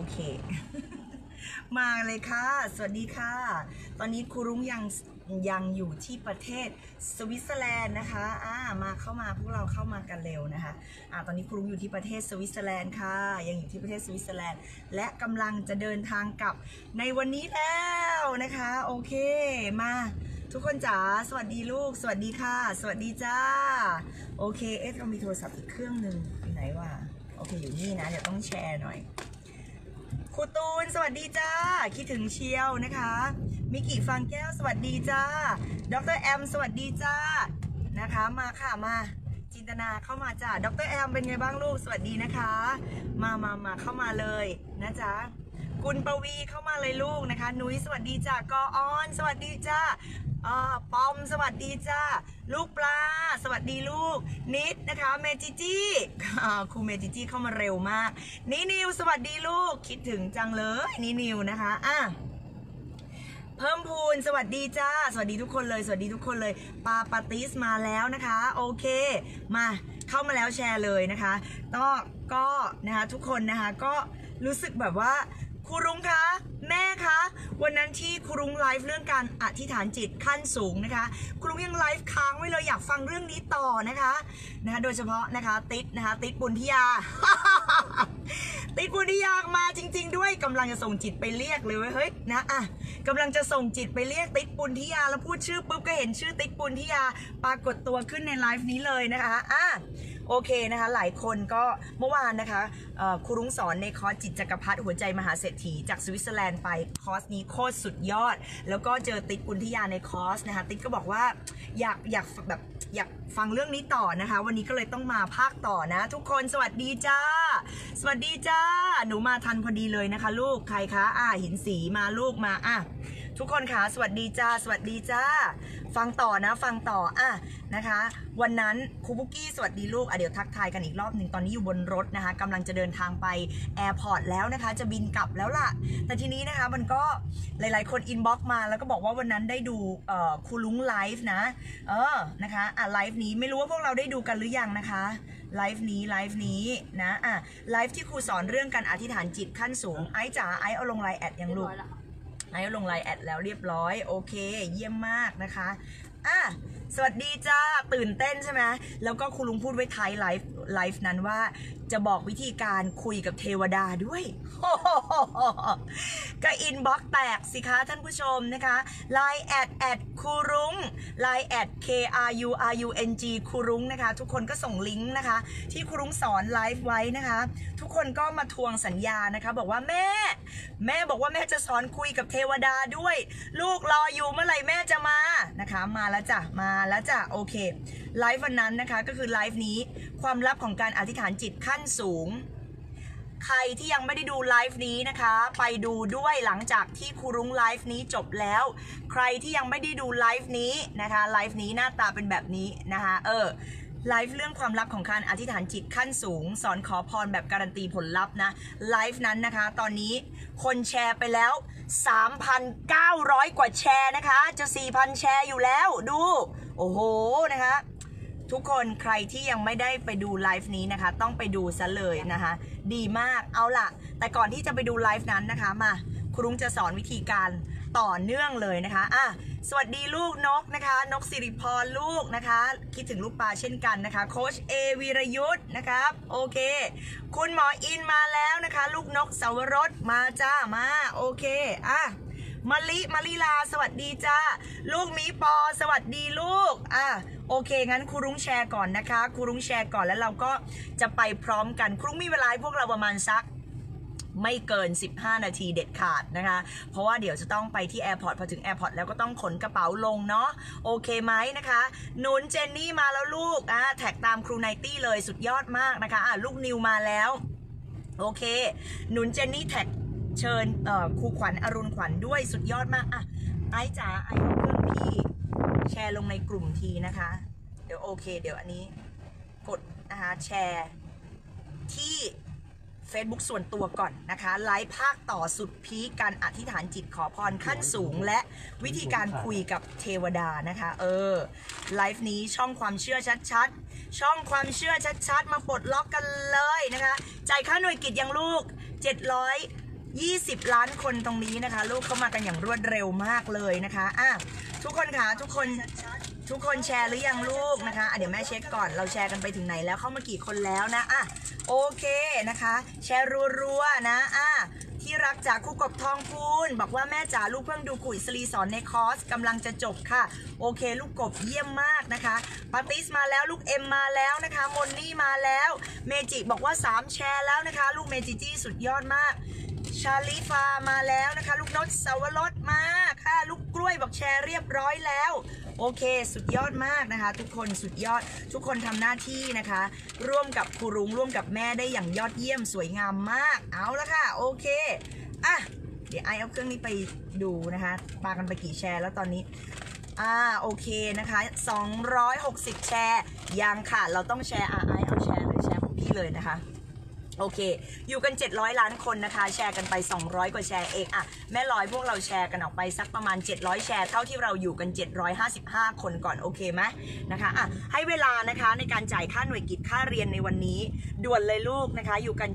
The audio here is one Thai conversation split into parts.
เค มาเลยค่ะสวัสดีค่ะตอนนี้ครูรุ้งยังอยู่ที่ประเทศสวิตเซอร์แลนด์นะคะมาเข้ามาพวกเราเข้ามากันเร็วนะคะตอนนี้ครูรุ้งอยู่ที่ประเทศสวิตเซอร์แลนด์ค่ะยังอยู่ที่ประเทศสวิตเซอร์แลนด์และกำลังจะเดินทางกลับในวันนี้แล้วนะคะโอเคมาทุกคนจ๋าสวัสดีลูกสวัสดีค่ะสวัสดีจ้าโอเคเรามีโทรศัพท์อีกเครื่องหนึ่งอยู่ไหนวะโอเคอยู่นี่นะเดี๋ยวต้องแชร์หน่อยครูตูนสวัสดีจ้าคิดถึงเชียวนะคะมิกิฟังแก้วสวัสดีจ้าดรแอมสวัสดีจ้านะคะมาค่ะมาจินตนาเข้ามาจ้าดรแอมเป็นไงบ้างลูกสวัสดีนะคะมาเข้ามาเลยนะจ๊ะกุลปวีเข้ามาเลยลูกนะคะนุ้ยสวัสดีจ้ากออนสวัสดีจ้าปอมสวัสดีจ้าลูกปลาสวัสดีลูกนิดนะคะเมจิจี้ครูเมจิจี้เข้ามาเร็วมากนิวสวัสดีลูกคิดถึงจังเลยนิวนะคะเพิ่มพูนสวัสดีจ้าสวัสดีทุกคนเลยสวัสดีทุกคนเลยปาติสมาแล้วนะคะโอเคมาเข้ามาแล้วแชร์เลยนะคะก็นะคะทุกคนนะคะก็รู้สึกแบบว่าครูรุ้งคะแม่คะวันนั้นที่ครูรุ้งไลฟ์เรื่องการอธิษฐานจิตขั้นสูงนะคะครูรุ้งยังไลฟ์ค้างไว้เลยอยากฟังเรื่องนี้ต่อนะคะโดยเฉพาะนะคะติดปุณทิยา ติดปุณทิยามาจริงๆด้วยกำลังจะส่งจิตไปเรียกเลยเฮ้ยนะกำลังจะส่งจิตไปเรียกติดปุณทิยาแล้วพูดชื่อปุ๊บก็เห็นชื่อติดปุณทิยาปรากฏตัวขึ้นในไลฟ์นี้เลยนะคะโอเคนะคะหลายคนก็เมื่อวานนะคะครูรุ้งสอนในคอร์สจิตจักรพรรดิหัวใจมหาเศรษฐีจากสวิตเซอร์แลนด์ไปคอร์สนี้โคตรสุดยอดแล้วก็เจอติ๊กปุณทิยาในคอร์สนะคะติ๊กก็บอกว่าอยากฟังเรื่องนี้ต่อนะคะวันนี้ก็เลยต้องมาภาคต่อนะทุกคนสวัสดีจ้าสวัสดีจ้าหนูมาทันพอดีเลยนะคะลูกใครคะหินสีมาลูกมาทุกคนค่ะสวัสดีจ้าสวัสดีจ้าฟังต่อนะฟังต่อนะคะวันนั้นครูบุกกี้สวัสดีลูกเดี๋ยวทักทายกันอีกรอบหนึ่งตอนนี้อยู่บนรถนะคะกำลังจะเดินทางไปแอร์พอร์ตแล้วนะคะจะบินกลับแล้วล่ะแต่ทีนี้นะคะมันก็หลายๆคนอินบ็อกซ์มาแล้วก็บอกว่าวันนั้นได้ดูครูลุงไลฟ์นะนะคะไลฟ์นี้ไม่รู้ว่าพวกเราได้ดูกันหรือยังนะคะไลฟ์นี้นะไลฟ์ที่ครูสอนเรื่องการอธิษฐานจิตขั้นสูงไอ้จ๋าไอ้เอาลงไลน์แอดยังลูกไอ้ลงไลน์แอดแล้วเรียบร้อยโอเคเยี่ยมมากนะคะสวัสดีจ้าตื่นเต้นใช่ไหมแล้วก็ครูลุงพูดไว้ท้ายไลฟ์นั้นว่าจะบอกวิธีการคุยกับเทวดาด้วยก็อินบ็อกซ์แตกสิคะท่านผู้ชมนะคะไลน์แอดครูรุ้งไลน์แอด KRURUNG ครูรุ้งนะคะทุกคนก็ส่งลิงก์นะคะที่ครูรุ้งสอนไลฟ์ไว้นะคะทุกคนก็มาทวงสัญญานะคะบอกว่าแม่บอกว่าแม่จะสอนคุยกับเทวดาด้วยลูกรออยู่เมื่อไหร่แม่จะมานะคะมาแล้วจ้ะโอเคไลฟ์วันนั้นนะคะก็คือไลฟ์นี้ความลับของการอธิษฐานจิตขั้นสูงใครที่ยังไม่ได้ดูไลฟ์นี้นะคะไปดูด้วยหลังจากที่ครูรุ้งไลฟ์นี้จบแล้วใครที่ยังไม่ได้ดูไลฟ์นี้นะคะไลฟ์นี้หน้าตาเป็นแบบนี้นะคะไลฟ์เรื่องความลับของการอธิษฐานจิตขั้นสูงสอนขอพรแบบการันตีผลลัพธ์นะไลฟ์นั้นนะคะตอนนี้คนแชร์ไปแล้ว 3,900 กว่าแชร์นะคะจะ 4,000 แชร์อยู่แล้วดูโอ้โหนะคะทุกคนใครที่ยังไม่ได้ไปดูไลฟ์นี้นะคะต้องไปดูซะเลยนะคะดีมากเอาล่ะแต่ก่อนที่จะไปดูไลฟ์นั้นนะคะมาครูรุ้งจะสอนวิธีการต่อเนื่องเลยนะคะสวัสดีลูกนกนะคะนกสิริพรลูกนะคะคิดถึงลูกปลาเช่นกันนะคะโค้ชเอวีรยุทธ์นะครับโอเคคุณหมออินมาแล้วนะคะลูกนกสาวรสมาจ้ามาโอเคมาลิลาสวัสดีจ้าลูกมีปอสวัสดีลูกโอเคงั้นครูรุ้งแชร์ก่อนนะคะครูรุ้งแชร์ก่อนแล้วเราก็จะไปพร้อมกันครูรุ้งมีเวลาให้พวกเราประมาณสักไม่เกิน15นาทีเด็ดขาดนะคะเพราะว่าเดี๋ยวจะต้องไปที่แอร์พอร์ตพอถึงแอร์พอร์ตแล้วก็ต้องขนกระเป๋าลงเนาะโอเคไหมนะคะหนุนเจนนี่มาแล้วลูกแท็กตามครูไนตี้เลยสุดยอดมากนะคะลูกนิวมาแล้วโอเคหนุนเจนนี่แท็กเชิญครูขวัญอรุณขวัญด้วยสุดยอดมากไอ้จ๋าไอ้เอาเครื่องพี่แชร์ลงในกลุ่มทีนะคะเดี๋ยวโอเคเดี๋ยวอันนี้กดนะคะแชร์ที่ Facebook ส่วนตัวก่อนนะคะไลฟ์ภาคต่อสุดพีคการอธิษฐานจิตขอพรขั้นสูงและวิธีการคุยกับเทวดานะคะไลฟ์นี้ช่องความเชื่อชัดๆช่องความเชื่อชัดๆมาปลดล็อกกันเลยนะคะจ่ายค่าหน่วยกิจยังลูก700 20 ล้านคนตรงนี้นะคะลูกเข้ามากันอย่างรวดเร็วมากเลยนะคะทุกคนค่ะทุกคนแชร์หรือยังลูกนะคะเดี๋ยวแม่เช็คก่อนเราแชร์กันไปถึงไหนแล้วเข้ามากี่คนแล้วนะโอเคนะคะแชร์รัวๆนะที่รักจากคู่กบทองพูนบอกว่าแม่จ๋าลูกเพิ่งดูขุยสลีสอนในคอร์สกำลังจะจบค่ะโอเคลูกกบเยี่ยมมากนะคะปาติสมาแล้วลูกเอ็มมาแล้วนะคะมนนี่มาแล้วเมจิบอกว่า3แชร์แล้วนะคะลูกเมจิจี้สุดยอดมากชาลีฟามาแล้วนะคะลูกนศสวรสมาค่ะลูกกล้วยบอกแชร์เรียบร้อยแล้วโอเคสุดยอดมากนะคะทุกคนสุดยอดทุกคนทำหน้าที่นะคะร่วมกับครูรุ้งร่วมกับแม่ได้อย่างยอดเยี่ยมสวยงามมากเอาละค่ะโอเคเดี๋ยวไอเอาเครื่องนี้ไปดูนะคะปากันไปกี่แชร์แล้วตอนนี้โอเคนะคะ260แชร์ยังค่ะเราต้องแชร์ไอเอาแชร์เลยแชร์ของพี่เลยนะคะโอเคอยู่กัน700ล้านคนนะคะแชร์กันไป200กว่าแชร์เองแม่ลอยพวกเราแชร์กันออกไปสักประมาณ700แชร์เท่าที่เราอยู่กัน755คนก่อนโอเคไหมนะคะให้เวลานะคะในการจ่ายค่าหน่วยกิจค่าเรียนในวันนี้ด่วนเลยลูกนะคะอยู่กัน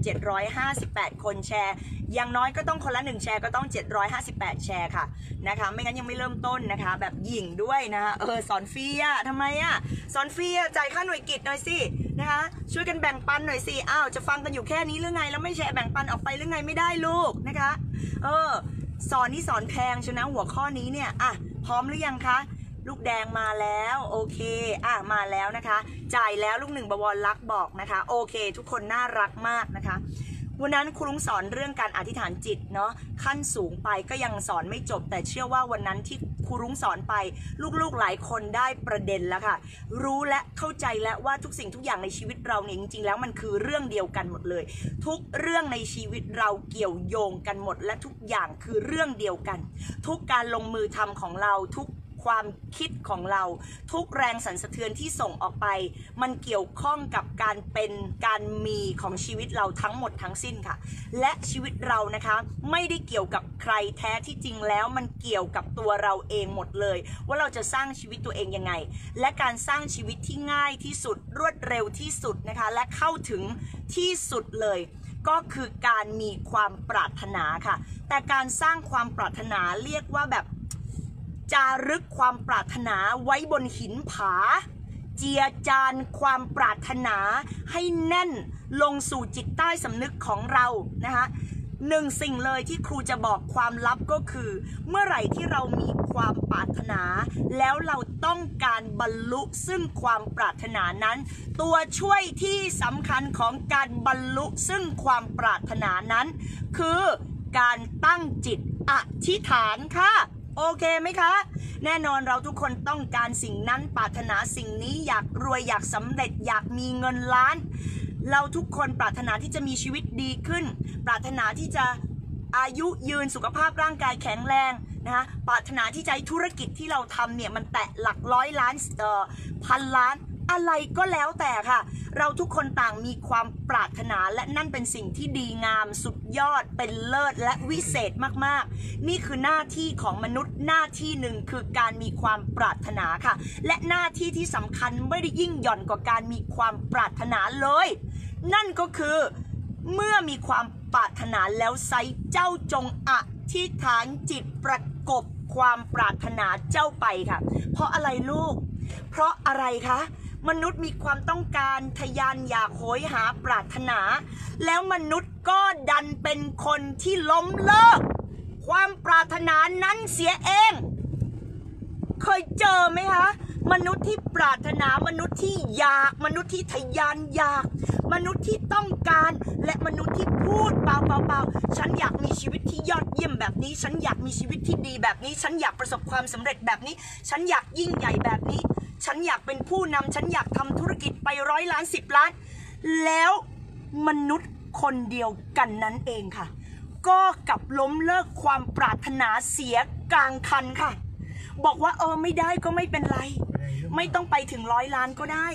758คนแชร์อย่างน้อยก็ต้องคนละ1แชร์ก็ต้อง758แชร์ค่ะนะคะไม่งั้นยังไม่เริ่มต้นนะคะแบบหยิ่งด้วยนะคะสอนฟรีทำไมสอนฟรีจ่ายค่าหน่วยกิจหน่อยสินะคะช่วยกันแบ่งปันหน่อยสิจะฟังกันอยู่แค่นี้หรือไงแล้วไม่แชร์แบ่งปันออกไปหรือไงไม่ได้ลูกนะคะสอนนี่สอนแพงชนะหัวข้อนี้เนี่ยพร้อมหรือยังคะลูกแดงมาแล้วโอเคมาแล้วนะคะจ่ายแล้วลูกหนึ่งบวรรักบอกนะคะโอเคทุกคนน่ารักมากนะคะวันนั้นครูลุงสอนเรื่องการอธิษฐานจิตเนาะขั้นสูงไปก็ยังสอนไม่จบแต่เชื่อว่าวันนั้นที่ครูลุงสอนไปลูกๆหลายคนได้ประเด็นแล้วค่ะรู้และเข้าใจแล้วว่าทุกสิ่งทุกอย่างในชีวิตเราเนี่ยจริงๆแล้วมันคือเรื่องเดียวกันหมดเลยทุกเรื่องในชีวิตเราเกี่ยวโยงกันหมดและทุกอย่างคือเรื่องเดียวกันทุกการลงมือทำของเราทุกความคิดของเราทุกแรงสั่นสะเทือนที่ส่งออกไปมันเกี่ยวข้องกับการเป็นการมีของชีวิตเราทั้งหมดทั้งสิ้นค่ะและชีวิตเรานะคะไม่ได้เกี่ยวกับใครแท้ที่จริงแล้วมันเกี่ยวกับตัวเราเองหมดเลยว่าเราจะสร้างชีวิตตัวเองยังไงและการสร้างชีวิตที่ง่ายที่สุดรวดเร็วที่สุดนะคะและเข้าถึงที่สุดเลยก็คือการมีความปรารถนาค่ะแต่การสร้างความปรารถนาเรียกว่าแบบจารึกความปรารถนาไว้บนหินผาเจียจานความปรารถนาให้แน่นลงสู่จิตใต้สำนึกของเรานะคะหนึ่งสิ่งเลยที่ครูจะบอกความลับก็คือเมื่อไหร่ที่เรามีความปรารถนาแล้วเราต้องการบรรลุซึ่งความปรารถนานั้นตัวช่วยที่สำคัญของการบรรลุซึ่งความปรารถนานั้นคือการตั้งจิตอธิษฐานค่ะโอเคไหมคะแน่นอนเราทุกคนต้องการสิ่งนั้นปรารถนาสิ่งนี้อยากรวยอยากสำเร็จอยากมีเงินล้านเราทุกคนปรารถนาที่จะมีชีวิตดีขึ้นปรารถนาที่จะอายุยืนสุขภาพร่างกายแข็งแรงนะคะปรารถนาที่จะให้ธุรกิจที่เราทำเนี่ยมันแตะหลักร้อยล้านพันล้านอะไรก็แล้วแต่ค่ะเราทุกคนต่างมีความปรารถนาและนั่นเป็นสิ่งที่ดีงามสุดยอดเป็นเลิศและวิเศษมากๆนี่คือหน้าที่ของมนุษย์หน้าที่หนึ่งคือการมีความปรารถนาค่ะและหน้าที่ที่สำคัญไม่ได้ยิ่งหย่อนกว่าการมีความปรารถนาเลยนั่นก็คือเมื่อมีความปรารถนาแล้วไซเจ้าจงอธิษฐานจิตประกบความปรารถนาเจ้าไปค่ะเพราะอะไรลูกเพราะอะไรคะมนุษย์มีความต้องการทะยานอยากโหยหาปรารถนาแล้วมนุษย์ก็ดันเป็นคนที่ล้มเลิกความปรารถนานั้นเสียเองเคยเจอไหมคะมนุษย์ที่ปรารถนามนุษย์ที่อยากมนุษย์ที่ทะยานอยากมนุษย์ที่ต้องการและมนุษย์ที่พูดเบาๆฉันอยากมีชีวิตที่ยอดเยี่ยมแบบนี้ฉันอยากมีชีวิตที่ดีแบบนี้ฉันอยากประสบความสำเร็จแบบนี้ฉันอยากยิ่งใหญ่แบบนี้ฉันอยากเป็นผู้นำฉันอยากทำธุรกิจไป100 ล้าน10 ล้านแล้วมนุษย์คนเดียวกันนั้นเองค่ะก็กลับล้มเลิกความปรารถนาเสียกลางคันค่ะบอกว่าไม่ได้ก็ไม่เป็นไรไม่ต้องไปถึง100 ล้านก็ได้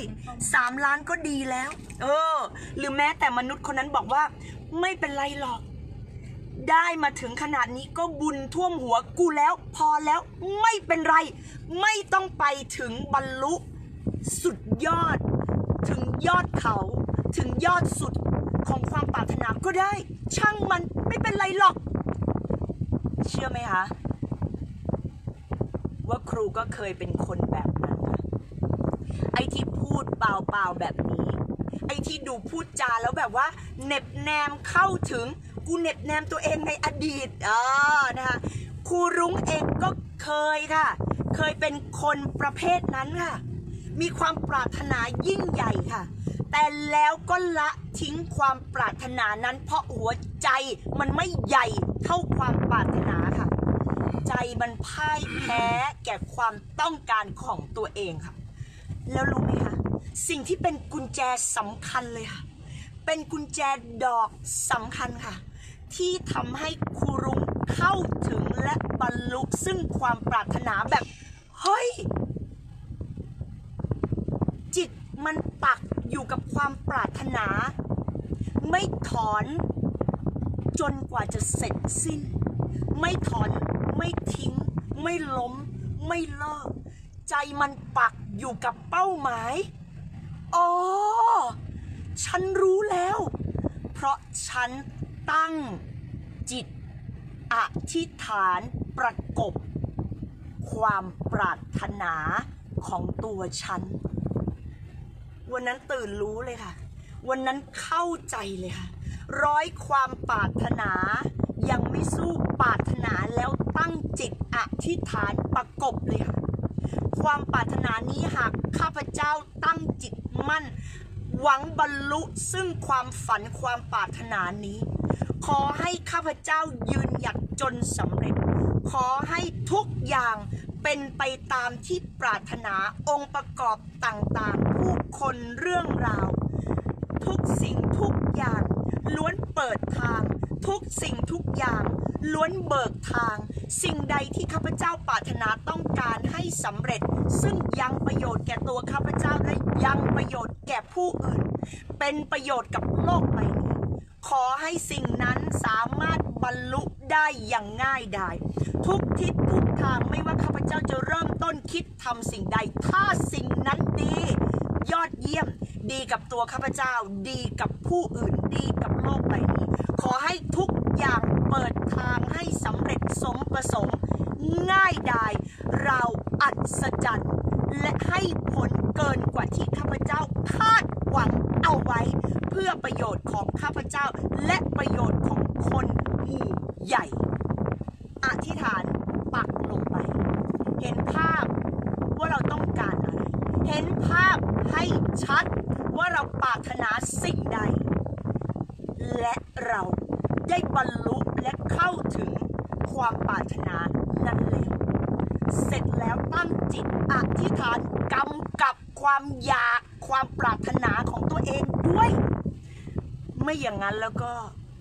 3 ล้านก็ดีแล้วหรือแม้แต่มนุษย์คนนั้นบอกว่าไม่เป็นไรหรอกได้มาถึงขนาดนี้ก็บุญท่วมหัวกูแล้วพอแล้วไม่เป็นไรไม่ต้องไปถึงบรรลุสุดยอดถึงยอดเขาถึงยอดสุดของความปรารถนาก็ได้ช่างมันไม่เป็นไรหรอกเชื่อไหมคะว่าครูก็เคยเป็นคนแบบนั้นค่ะไอ้ที่พูดเปล่าๆแบบนี้ไอ้ที่ดูพูดจาแล้วแบบว่าเน็บแนมเข้าถึงกูเน็บแนมตัวเองในอดีตนะคะครูรุ้งเองก็เคยค่ะเคยเป็นคนประเภทนั้นค่ะมีความปรารถนายิ่งใหญ่ค่ะแต่แล้วก็ละทิ้งความปรารถนานั้นเพราะหัวใจมันไม่ใหญ่เท่าความปรารถนาค่ะใจมันพ่ายแพ้แก่ความต้องการของตัวเองค่ะแล้วรู้ไหมคะสิ่งที่เป็นกุญแจสำคัญเลยค่ะเป็นกุญแจดอกสำคัญค่ะที่ทำให้ครูรุ้งเข้าถึงและบรรลุซึ่งความปรารถนาแบบเฮ้ยจิตมันปักอยู่กับความปรารถนาไม่ถอนจนกว่าจะเสร็จสิ้นไม่ถอนไม่ทิ้งไม่ล้มไม่เลิกใจมันปักอยู่กับเป้าหมายอ๋อฉันรู้แล้วเพราะฉันตั้งจิตอธิษฐานประกบความปรารถนาของตัวฉันวันนั้นตื่นรู้เลยค่ะวันนั้นเข้าใจเลยค่ะร้อยความปรารถนายังไม่สู้ปรารถนาแล้วตั้งจิตอธิษฐานประกบเลยค่ะความปรารถนานี้หากข้าพเจ้าตั้งจิตมั่นหวังบรรลุซึ่งความฝันความปรารถนานี้ขอให้ข้าพเจ้ายืนหยัดจนสำเร็จขอให้ทุกอย่างเป็นไปตามที่ปรารถนาองค์ประกอบต่างๆผู้คนเรื่องราวทุกสิ่งทุกอย่างล้วนเปิดทางทุกสิ่งทุกอย่างล้วนเบิกทางสิ่งใดที่ข้าพเจ้าปรารถนาต้องการให้สำเร็จซึ่งยังประโยชน์แก่ตัวข้าพเจ้าและยังประโยชน์แก่ผู้อื่นเป็นประโยชน์กับโลกใบนี้ขอให้สิ่งนั้นสามารถบรรลุได้อย่างง่ายดายทุกทิศทุกทางไม่ว่าข้าพเจ้าจะเริ่มต้นคิดทำสิ่งใดถ้าสิ่งนั้นดียอดเยี่ยมดีกับตัวข้าพเจ้าดีกับผู้อื่นดีกับโลกใบนี้ขอให้ทุกอย่างเปิดทางให้สำเร็จสมประสงค์ง่ายดายเราอัศจรรย์และให้ผลเกินกว่าที่ข้าพเจ้าคาดหวังเอาไว้เพื่อประโยชน์ของข้าพเจ้าและประโยชน์ของคนหมู่ใหญ่อธิษฐานปักลงไปเห็นภาพว่าเราต้องการอะไรเห็นภาพให้ชัดว่าเราปรารถนาสิ่งใดและเราได้บรรลุและเข้าถึงความปรารถนานั้นแล้วเสร็จแล้วตั้งจิตอธิษฐานกำกับความอยากความปรารถนาของตัวเองด้วยไม่อย่างนั้นแล้วก็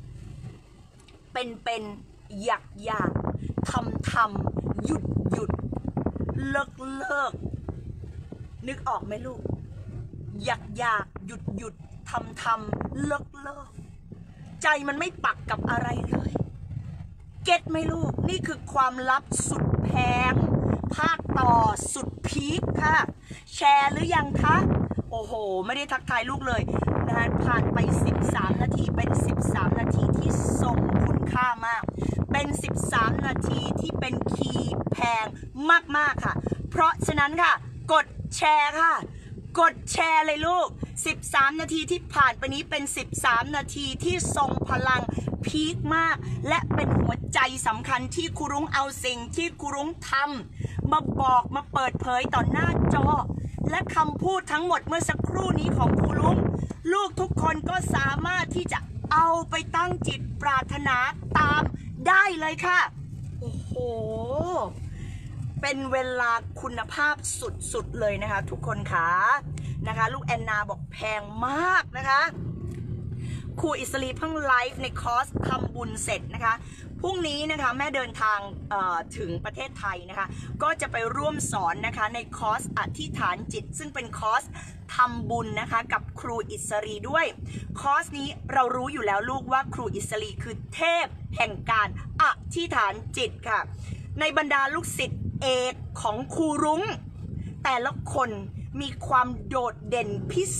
เป็นอยากทำหยุดเลิกนึกออกไหมลูกอยากหยุดทำเลิกใจมันไม่ปักกับอะไรเลยเก็ตไหมลูกนี่คือความลับสุดแพงภาคต่อสุดพีคค่ะแชร์หรือยังคะโอ้โหไม่ได้ทักทายลูกเลยนะคะผ่านไป13นาทีเป็น13นาทีที่ทรงคุณค่ามากเป็น13นาทีที่เป็นคีย์แพงมากๆค่ะเพราะฉะนั้นค่ะกดแชร์ค่ะกดแชร์เลยลูก13นาทีที่ผ่านไปนี้เป็น13นาทีที่ทรงพลังพีคมากและเป็นหัวใจสำคัญที่ครูรุ้งเอาสิ่งที่ครูรุ้งทำมาบอกมาเปิดเผยต่อหน้าจอและคำพูดทั้งหมดเมื่อสักครู่นี้ของครูรุ้งลูกทุกคนก็สามารถที่จะเอาไปตั้งจิตปรารถนาตามได้เลยค่ะโอ้โหเป็นเวลาคุณภาพสุดๆเลยนะคะทุกคนค่ะนะคะลูกแอนนาบอกแพงมากนะคะครูอิสรีเพิ่งไลฟ์ในคอร์สทำบุญเสร็จนะคะพรุ่งนี้นะคะแม่เดินทางถึงประเทศไทยนะคะก็จะไปร่วมสอนนะคะในคอร์สอธิษฐานจิตซึ่งเป็นคอร์สทำบุญนะคะกับครูอิสรีด้วยคอร์สนี้เรารู้อยู่แล้วลูกว่าครูอิสรีคือเทพแห่งการอธิษฐานจิตค่ะในบรรดาลูกศิษย์เอกของครูรุ้งแต่ละคนมีความโดดเด่นพิเศษ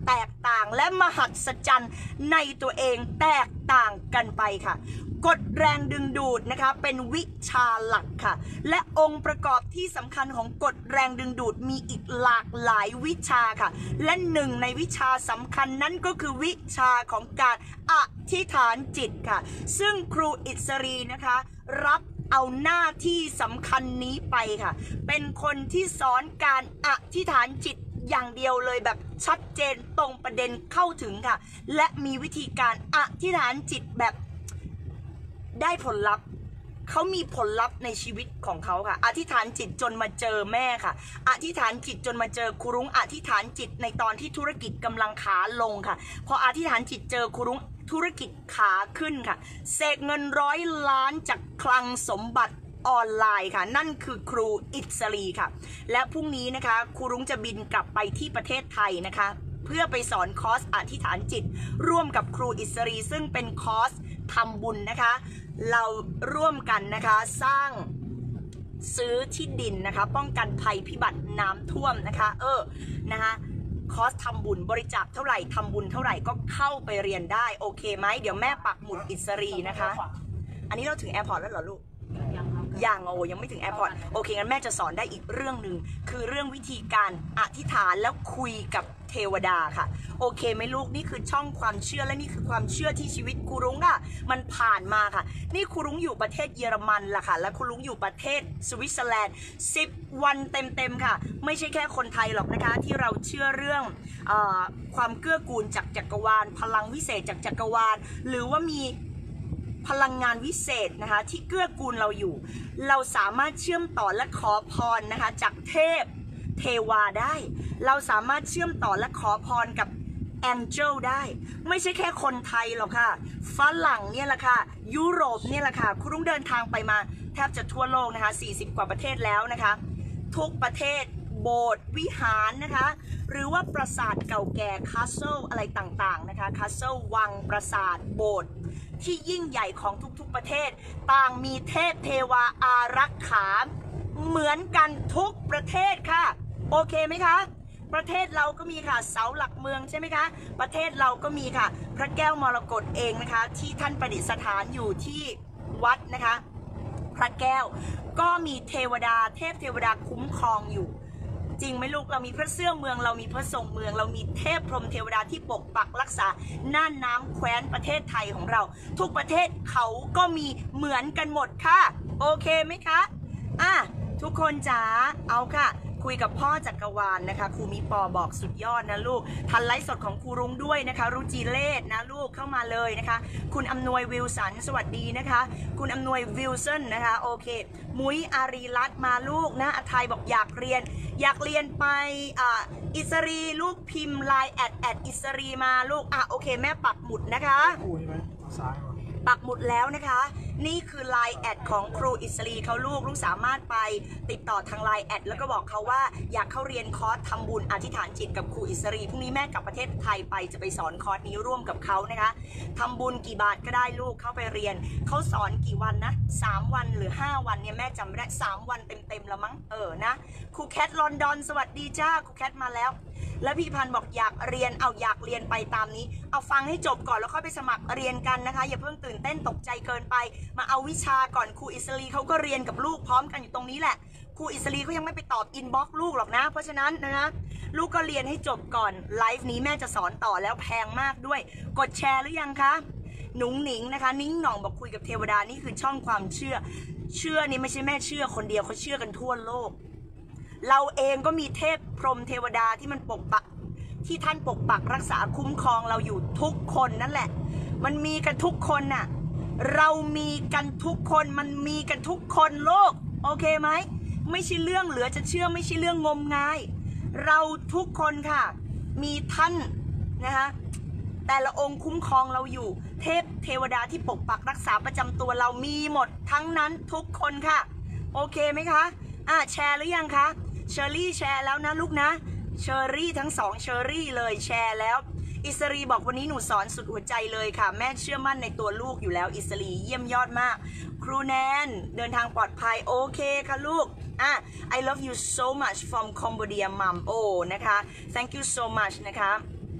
แตกต่างและมหัศจรรย์ในตัวเองแตกต่างกันไปค่ะกฎแรงดึงดูดนะคะเป็นวิชาหลักค่ะและองค์ประกอบที่สำคัญของกฎแรงดึงดูดมีอีกหลากหลายวิชาค่ะและหนึ่งในวิชาสำคัญนั้นก็คือวิชาของการอธิษฐานจิตค่ะซึ่งครูอิสรีนะคะรับเอาหน้าที่สำคัญนี้ไปค่ะเป็นคนที่สอนการอธิษฐานจิตอย่างเดียวเลยแบบชัดเจนตรงประเด็นเข้าถึงค่ะและมีวิธีการอธิษฐานจิตแบบได้ผลลัพธ์เขามีผลลัพธ์ในชีวิตของเขาค่ะอธิษฐานจิตจนมาเจอแม่ค่ะอธิษฐานจิตจนมาเจอครูรุ้งอธิษฐานจิตในตอนที่ธุรกิจกำลังขาลงค่ะพออธิษฐานจิตเจอครูรุ้งธุรกิจขาขึ้นค่ะเสกเงิน100 ล้านจากคลังสมบัติออนไลน์ค่ะนั่นคือครูอิสรีค่ะและพรุ่งนี้นะคะครูรุ้งจะบินกลับไปที่ประเทศไทยนะคะเพื่อไปสอนคอร์สอธิษฐานจิตร่วมกับครูอิสรีซึ่งเป็นคอร์สทำบุญนะคะเราร่วมกันนะคะสร้างซื้อที่ดินนะคะป้องกันภัยพิบัติน้ำท่วมนะคะนะคะคอร์สทำบุญบริจาคเท่าไหร่ทำบุญเท่าไหร่ก็เข้าไปเรียนได้โอเคไหมเดี๋ยวแม่ปักหมุดอิสรีนะคะอันนี้เราถึงแอร์พอร์ตแล้วเหรอลูกยังไม่ถึงแอร์พอร์ตโอเคงั้นแม่จะสอนได้อีกเรื่องหนึ่งคือเรื่องวิธีการอธิษฐานแล้วคุยกับเทวดาค่ะโอเคไหมลูกนี่คือช่องความเชื่อและนี่คือความเชื่อที่ชีวิตครูรุ้งอ่ะมันผ่านมาค่ะนี่ครูรุ้งอยู่ประเทศเยอรมันล่ะค่ะและครูรุ้งอยู่ประเทศสวิตเซอร์แลนด์10 วันเต็มค่ะไม่ใช่แค่คนไทยหรอกนะคะที่เราเชื่อเรื่องความเกื้อกูลจากจักรวาลพลังวิเศษจากจักรวาลหรือว่ามีพลังงานวิเศษนะคะที่เกื้อกูลเราอยู่เราสามารถเชื่อมต่อและขอพรนะคะจากเทวาได้เราสามารถเชื่อมต่อและขอพรกับแองเจิลได้ไม่ใช่แค่คนไทยหรอกค่ะฝรั่งเนี่ยแหละค่ะยุโรปเนี่ยแหละค่ะคุณต้องเดินทางไปมาแทบจะทั่วโลกนะคะ40 กว่าประเทศแล้วนะคะทุกประเทศโบสถ์วิหารนะคะหรือว่าปราสาทเก่าแก่คาสเซิลอะไรต่างๆนะคะคาสเซิลวังปราสาทโบสถ์ที่ยิ่งใหญ่ของทุกๆประเทศต่างมีเทพเทวาอารักขาเหมือนกันทุกประเทศค่ะโอเคไหมคะประเทศเราก็มีค่ะเสาหลักเมืองใช่ไหมคะประเทศเราก็มีค่ะพระแก้วมรกตเองนะคะที่ท่านประดิษฐานอยู่ที่วัดนะคะพระแก้วก็มีเทวดาเทพเทวดาคุ้มครองอยู่จริงไหมลูกเรามีพระเสื้อเมืองเรามีพระทรงเมืองเรามีเทพพรหมเทวดาที่ปกปักรักษาน่านน้ำแคว้นประเทศไทยของเราทุกประเทศเขาก็มีเหมือนกันหมดค่ะโอเคไหมคะทุกคนจ๋าเอาค่ะคุยกับพ่อจักรวาลนะคะครูมิปอบอกสุดยอดนะลูกทันไลฟ์สดของครูรุ้งด้วยนะคะรุจิเลศนะลูกเข้ามาเลยนะคะคุณอำนวยวิลสันสวัสดีนะคะคุณอำนวยวิลสันนะคะโอเคมุ้ยอารีรัตน์มาลูกนะอาไทยบอกอยากเรียนไปอิสรีลูกพิมพ์ไลน์แอดอิสรีมาลูกโอเคแม่ปักหมุดนะคะปักหมุดแล้วนะคะนี่คือไลน์แอดของครูอิสรีเขาลูกสามารถไปติดต่อทางไลน์แอดแล้วก็บอกเขาว่าอยากเข้าเรียนคอร์สทำบุญอธิษฐานจิตกับครูอิสรีพรุ่งนี้แม่กลับประเทศไทยไปจะไปสอนคอร์สนี้ร่วมกับเขานะคะทำบุญกี่บาทก็ได้ลูกเข้าไปเรียนเขาสอนกี่วันนะ3 วันหรือ5 วันเนี่ยแม่จำไม่ได้3 วันเต็มแล้วมั้งนะครูแคทลอนดอนสวัสดีจ้าครูแคทมาแล้วแล้วพี่พันธ์บอกอยากเรียนอยากเรียนไปตามนี้เอาฟังให้จบก่อนแล้วค่อยไปสมัครเรียนกันนะคะอย่าเพิ่งตื่นเต้นตกใจเกินไปมาเอาวิชาก่อนครูอิสรีเขาก็เรียนกับลูกพร้อมกันอยู่ตรงนี้แหละครูอิสรีเขายังไม่ไปตอบอินบ็อกซ์ลูกหรอกนะเพราะฉะนั้นนะคะลูกก็เรียนให้จบก่อนไลฟ์นี้แม่จะสอนต่อแล้วแพงมากด้วยกดแชร์หรือยังคะหนุ่งหนิงนะคะนิ้งหน่องบอกคุยกับเทวดานี่คือช่องความเชื่อนี่ไม่ใช่แม่เชื่อคนเดียวเขาเชื่อกันทั่วโลกเราเองก็มีเทพพรหมเทวดาที่มันปกปักที่ท่านปกปักรักษาคุ้มครองเราอยู่ทุกคนนั่นแหละมันมีกันทุกคนน่ะเรามีกันทุกคนมันมีกันทุกคนโลกโอเคไหมไม่ใช่เรื่องเหลือจะเชื่อไม่ใช่เรื่องงมงายเราทุกคนค่ะมีท่านนะคะแต่ละองค์คุ้มครองเราอยู่เทพเทวดาที่ปกปักรักษาประจำตัวเรามีหมดทั้งนั้นทุกคนค่ะโอเคไหมคะแชร์หรือยังคะเชอรี่แชร์แล้วนะลูกนะเชอรี่ทั้ง2เชอรี่เลยแชร์แล้วอิสรีบอกวันนี้หนูสอนสุดหัวใจเลยค่ะแม่เชื่อมั่นในตัวลูกอยู่แล้วอิสรีเยี่ยมยอดมากครูแนนเดินทางปลอดภัยโอเคค่ะลูกI love you so much from Cambodia mom นะคะ thank you so much นะคะ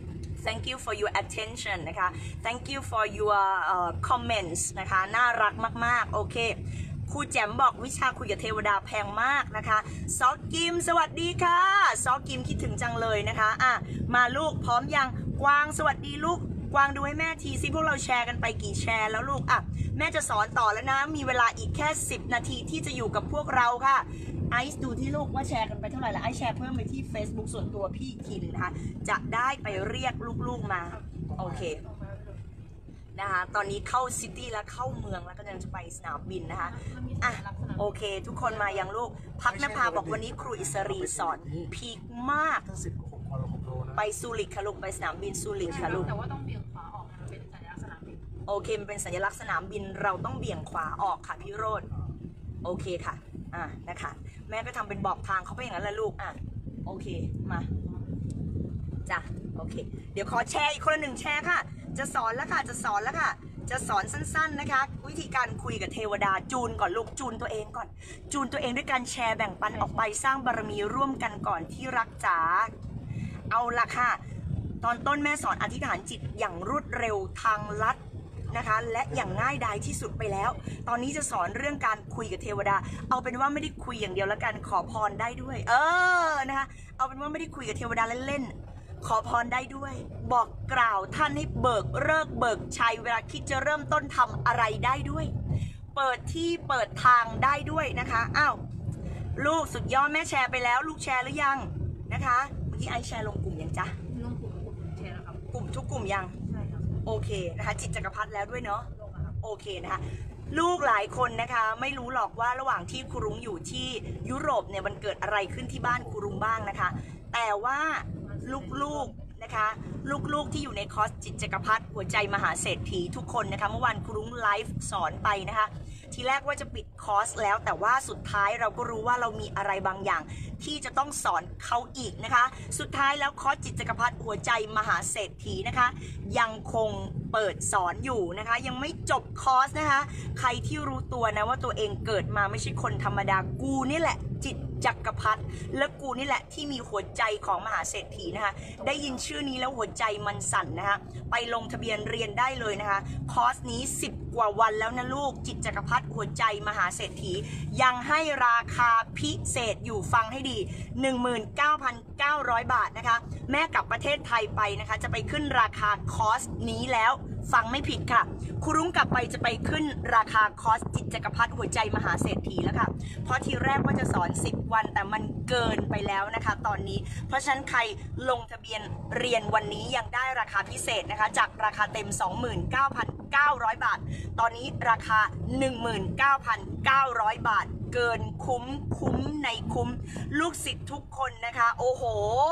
thank you for your attention นะคะ thank you for your comments นะคะน่ารักมากๆโอเคครูแจมบอกวิชาคุยกับเทวดาแพงมากนะคะซอกิมสวัสดีค่ะซอกิมคิดถึงจังเลยนะคะอ่ะมาลูกพร้อมยังกวางสวัสดีลูกกวางดูให้แม่ทีซิพวกเราแชร์กันไปกี่แชร์แล้วลูกอ่ะแม่จะสอนต่อแล้วนะมีเวลาอีกแค่10นาทีที่จะอยู่กับพวกเราค่ะไอซ์ดูที่ลูกว่าแชร์กันไปเท่าไหร่แล้วไอซ์แชร์เพิ่มไปที่ Facebook ส่วนตัวพี่อีกทีหนึ่งนะคะจะได้ไปเรียกลูกๆมาโอเคนะคะตอนนี้เข้าซิตี้แล้วเข้าเมืองแล้วก็จะไปสนามบินนะคะอ่ะโอเคทุกคนมายังลูกพักนภาบอกวันนี้ครูอิสรีสอนพีคมากไปซูริคค่ะลูกไปสนามบินซูริคค่ะลูกแต่ว่าต้องเบี่ยงขวาออกนะเป็นสัญลักษณ์สนามบินโอเคมันเป็นสัญลักษณ์สนามบินเราต้องเบี่ยงขวาออกค่ะพี่โรจน์โอเคค่ะนะคะแม่ก็ทำเป็นบอกทางเขาไปอย่างนั้นแหละลูกโอเคมาจ้ะโอเคเดี๋ยวขอแชร์อีกคนละ1แชร์ค่ะจะสอนแล้วค่ะจะสอนสั้นๆนะคะวิธีการคุยกับเทวดาจูนก่อนลูกจูนตัวเองก่อนจูนตัวเองด้วยการแชร์แบ่งปันออกไปสร้างบารมีร่วมกันก่อนที่รักจ๋าเอาละค่ะตอนต้นแม่สอนอธิษฐานจิตอย่างรวดเร็วทางลัดนะคะและอย่างง่ายดายที่สุดไปแล้วตอนนี้จะสอนเรื่องการคุยกับเทวดาเอาเป็นว่าไม่ได้คุยอย่างเดียวแล้วกันขอพรได้ด้วยนะคะเอาเป็นว่าไม่ได้คุยกับเทวดาเล่นๆขอพรได้ด้วยบอกกล่าวท่านให้เบิกเลิกเบิกชัยเวลาคิดจะเริ่มต้นทำอะไรได้ด้วยเปิดที่เปิดทางได้ด้วยนะคะอ้าวลูกสุดยอดแม่แชร์ไปแล้วลูกแชร์หรือยังนะคะเมื่อกี้ไอแชร์ลงกลุ่มยังจ๊ะลงกลุ่มแชร์แล้วครับกลุ่มทุกกลุ่มยังใช่ครับโอเคนะคะจิตจักรพรรดิแล้วด้วยเนาะโอเคนะคะลูกหลายคนนะคะไม่รู้หรอกว่าระหว่างที่ครูรุ้งอยู่ที่ยุโรปเนี่ยมันเกิดอะไรขึ้นที่บ้านครูรุ้งบ้างนะคะแต่ว่าลูกๆนะคะลูกๆที่อยู่ในคอร์สจิตจักรพรรดิหัวใจมหาเศรษฐีทุกคนนะคะเมื่อวานครูรุ้งไลฟ์สอนไปนะคะทีแรกว่าจะปิดคอร์สแล้วแต่ว่าสุดท้ายเราก็รู้ว่าเรามีอะไรบางอย่างที่จะต้องสอนเขาอีกนะคะสุดท้ายแล้วคอร์สจิตจักรพรรดิหัวใจมหาเศรษฐีนะคะยังคงเปิดสอนอยู่นะคะยังไม่จบคอร์สนะคะใครที่รู้ตัวนะว่าตัวเองเกิดมาไม่ใช่คนธรรมดากูนี่แหละจิตจักรพรรดิและกูนี่แหละที่มีหัวใจของมหาเศรษฐีนะคะได้ยินชื่อนี้แล้วหัวใจมันสั่นนะคะไปลงทะเบียนเรียนได้เลยนะคะคอร์สนี้10กว่าวันแล้วนะลูกจิตจักรพรรดิหัวใจมหาเศรษฐียังให้ราคาพิเศษอยู่ฟังให้ดี 19,900 บาทนะคะแม่กลับประเทศไทยไปนะคะจะไปขึ้นราคาคอร์สนี้แล้วฟังไม่ผิดค่ะครูรุ้งกลับไปจะไปขึ้นราคาคอร์สจิตจักรพรรดิหัวใจมหาเศรษฐีแล้วค่ะเพราะทีแรกว่าจะสอน10วันแต่มันเกินไปแล้วนะคะตอนนี้เพราะฉะนั้นใครลงทะเบียนเรียนวันนี้ยังได้ราคาพิเศษนะคะจากราคาเต็ม 29,900 บาทตอนนี้ราคา 19,900 บาทเกินคุ้มในคุ้มลูกศิษย์ทุกคนนะคะโอ้โห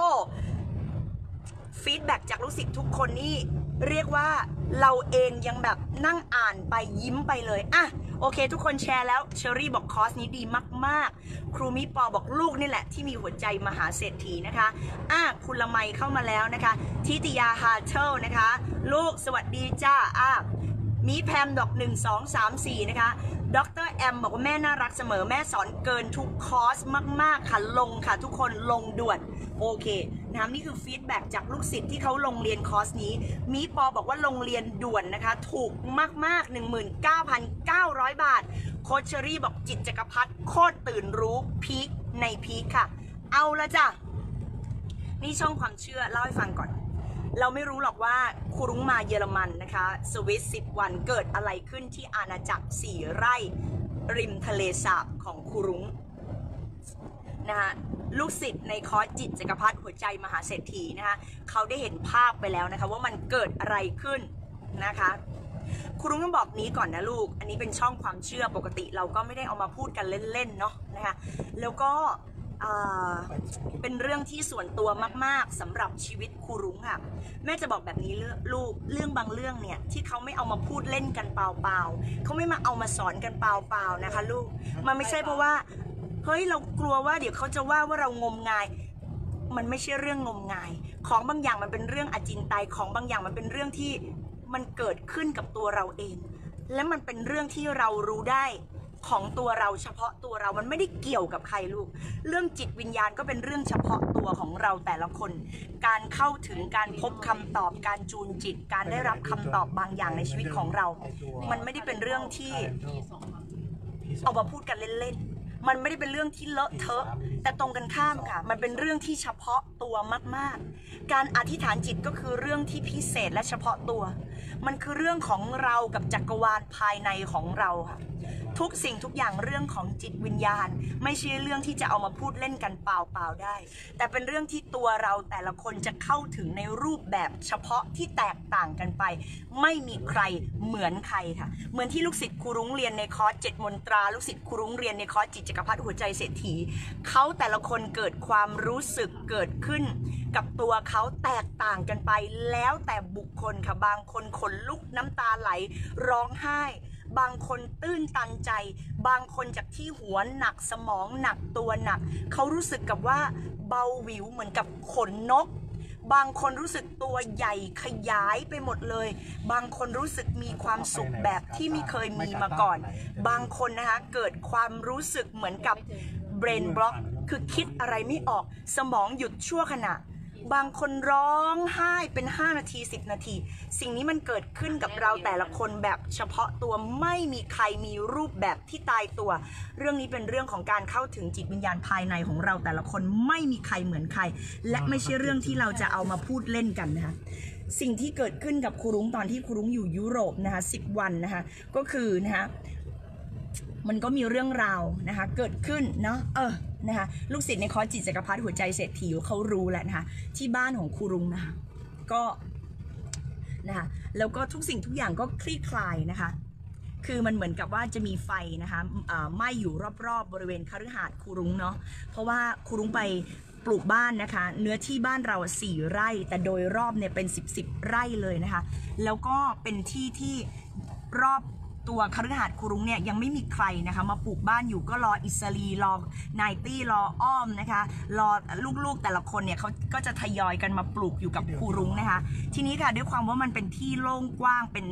ฟีดแบ็กจากลูกศิษย์ทุกคนนี่เรียกว่าเราเองยังแบบนั่งอ่านไปยิ้มไปเลยโอเคทุกคนแชร์แล้วเชอรี่บอกคอร์สนี้ดีมากๆครูมิปอบอกลูกนี่แหละที่มีหัวใจมหาเศรษฐีนะคะคุณละไมเข้ามาแล้วนะคะทิติยาฮาเทลนะคะลูกสวัสดีจ้ามีแพมดอก1 2 3 4นะคะดรแอมบอกว่าแม่น่ารักเสมอแม่สอนเกินทุกคอร์สมากๆค่ะลงค่ะทุกคนลงด่วนโอเคนะคะนี่คือฟีดแบ็กจากลูกศิษย์ที่เขาลงเรียนคอร์สนี้มีปอบอกว่าลงเรียนด่วนนะคะถูกมากๆ 19,900 บาทโคชเชอรี่บอกจิตจักรพรรดิโคตรตื่นรู้พีคในพีคค่ะเอาละจ้ะนี่ช่องความเชื่อเล่าให้ฟังก่อนเราไม่รู้หรอกว่าครูรุ้งมาเยอรมันนะคะสวิส10 วันเกิดอะไรขึ้นที่อาณาจักร4 ไร่ริมทะเลสาบของครูรุ้งนะคะลูกศิษย์ในคอร์สจิตจักรพรรดิหัวใจมหาเศรษฐีนะคะเขาได้เห็นภาพไปแล้วนะคะว่ามันเกิดอะไรขึ้นนะคะครูรุ้งต้องบอกนี้ก่อนนะลูกอันนี้เป็นช่องความเชื่อปกติเราก็ไม่ได้เอามาพูดกันเล่นๆเนาะนะคะแล้วก็เป็นเรื่องที่ส่วนตัวมากๆสำหรับชีวิตครูรุ้งค่ะแม่จะบอกแบบนี้ลูกเรื่องบางเรื่องเนี่ยที่เขาไม่เอามาพูดเล่นกันเปล่าๆเขาไม่มาเอามาสอนกันเปล่าๆนะคะลูกมันไม่ใช่เพราะว่าเฮ้ยเรากลัวว่าเดี๋ยวเขาจะว่าเรางมงายมันไม่ใช่เรื่องงมงายของบางอย่างมันเป็นเรื่องอจินไตยของบางอย่างมันเป็นเรื่องที่มันเกิดขึ้นกับตัวเราเองและมันเป็นเรื่องที่เรารู้ได้ของตัวเราเฉพาะตัวเรามันไม่ได้เกี่ยวกับใครลูกเรื่องจิตวิญญาณก็เป็นเรื่องเฉพาะตัวของเราแต่ละคนการเข้าถึงการพบคำตอบการจูนจิตการได้รับคำตอบบางอย่างในชีวิตของเรา มันไม่ได้เป็นเรื่องที่เอามาพูดกันเล่นๆมันไม่ได้เป็นเรื่องที่เลอะเทอะแต่ตรงกันข้ามค่ะมันเป็นเรื่องที่เฉพาะตัวมากๆการอธิษฐานจิตก็คือเรื่องที่พิเศษและเฉพาะตัวมันคือเรื่องของเรากับจักรวาลภายในของเราค่ะทุกสิ่งทุกอย่างเรื่องของจิตวิญญาณไม่ใช่เรื่องที่จะเอามาพูดเล่นกันเปล่าๆได้แต่เป็นเรื่องที่ตัวเราแต่ละคนจะเข้าถึงในรูปแบบเฉพาะที่แตกต่างกันไปไม่มีใครเหมือนใครค่ะเหมือนที่ลูกศิษย์ครูรุ้งเรียนในคอร์ส7 มนตราลูกศิษย์ครูรุ้งเรียนในคอร์สจิตจักรพรรดิหัวใจเศรษฐีเขาแต่ละคนเกิดความรู้สึกเกิดขึ้นกับตัวเขาแตกต่างกันไปแล้วแต่บุคคลค่ะบางคนขนลุกน้ำตาไหลร้องไห้บางคนตื้นตันใจบางคนจากที่หัวหนักสมองหนักตัวหนักเขารู้สึกกับว่าเบาหวิวเหมือนกับขนนกบางคนรู้สึกตัวใหญ่ขยายไปหมดเลยบางคนรู้สึกมีความสุขแบบที่ไม่เคยมีมาก่อนบางคนนะคะเกิดความรู้สึกเหมือนกับ brain block คือคิดอะไรไม่ออกสมองหยุดชั่วขณะบางคนร้องไห้เป็น5 นาที10 นาทีสิ่งนี้มันเกิดขึ้นกับเราแต่ละคนแบบเฉพาะตัวไม่มีใครมีรูปแบบที่ตายตัวเรื่องนี้เป็นเรื่องของการเข้าถึงจิตวิญญาณภายในของเราแต่ละคนไม่มีใครเหมือนใครและไม่ใช่เรื่องที่เราจะเอามาพูดเล่นกันนะคะสิ่งที่เกิดขึ้นกับครูรุ้งตอนที่ครูรุ้งอยู่ยุโรปนะคะ10 วันนะคะก็คือนะคะมันก็มีเรื่องราวนะคะเกิดขึ้นเนาะนะคะลูกศิษย์ในคอร์สจิตจักรพรรดิหัวใจเศรษฐีเขารู้แล้วนะคะที่บ้านของครูรุ้งนะคะก็นะคะแล้วก็ทุกสิ่งทุกอย่างก็คลี่คลายนะคะคือมันเหมือนกับว่าจะมีไฟนะคะไหม้อยู่รอบๆบริเวณคฤหาสน์ครูรุ้งเนาะเพราะว่าครูรุ้งไปปลูกบ้านนะคะเนื้อที่บ้านเรา4 ไร่แต่โดยรอบเนี่ยเป็น10 ไร่เลยนะคะแล้วก็เป็นที่ที่รอบตัวคฤหาสน์ครูรุ้งเนี่ยยังไม่มีใครนะคะมาปลูกบ้านอยู่ก็รออิสรีรอนายตี้รออ้อมนะคะรอลูกๆแต่ละคนเนี่ยเขาก็จะทยอยกันมาปลูกอยู่กับครูรุ้งนะคะทีนี้ค่ะด้วยความว่ามันเป็นที่โล่งกว้างเป็น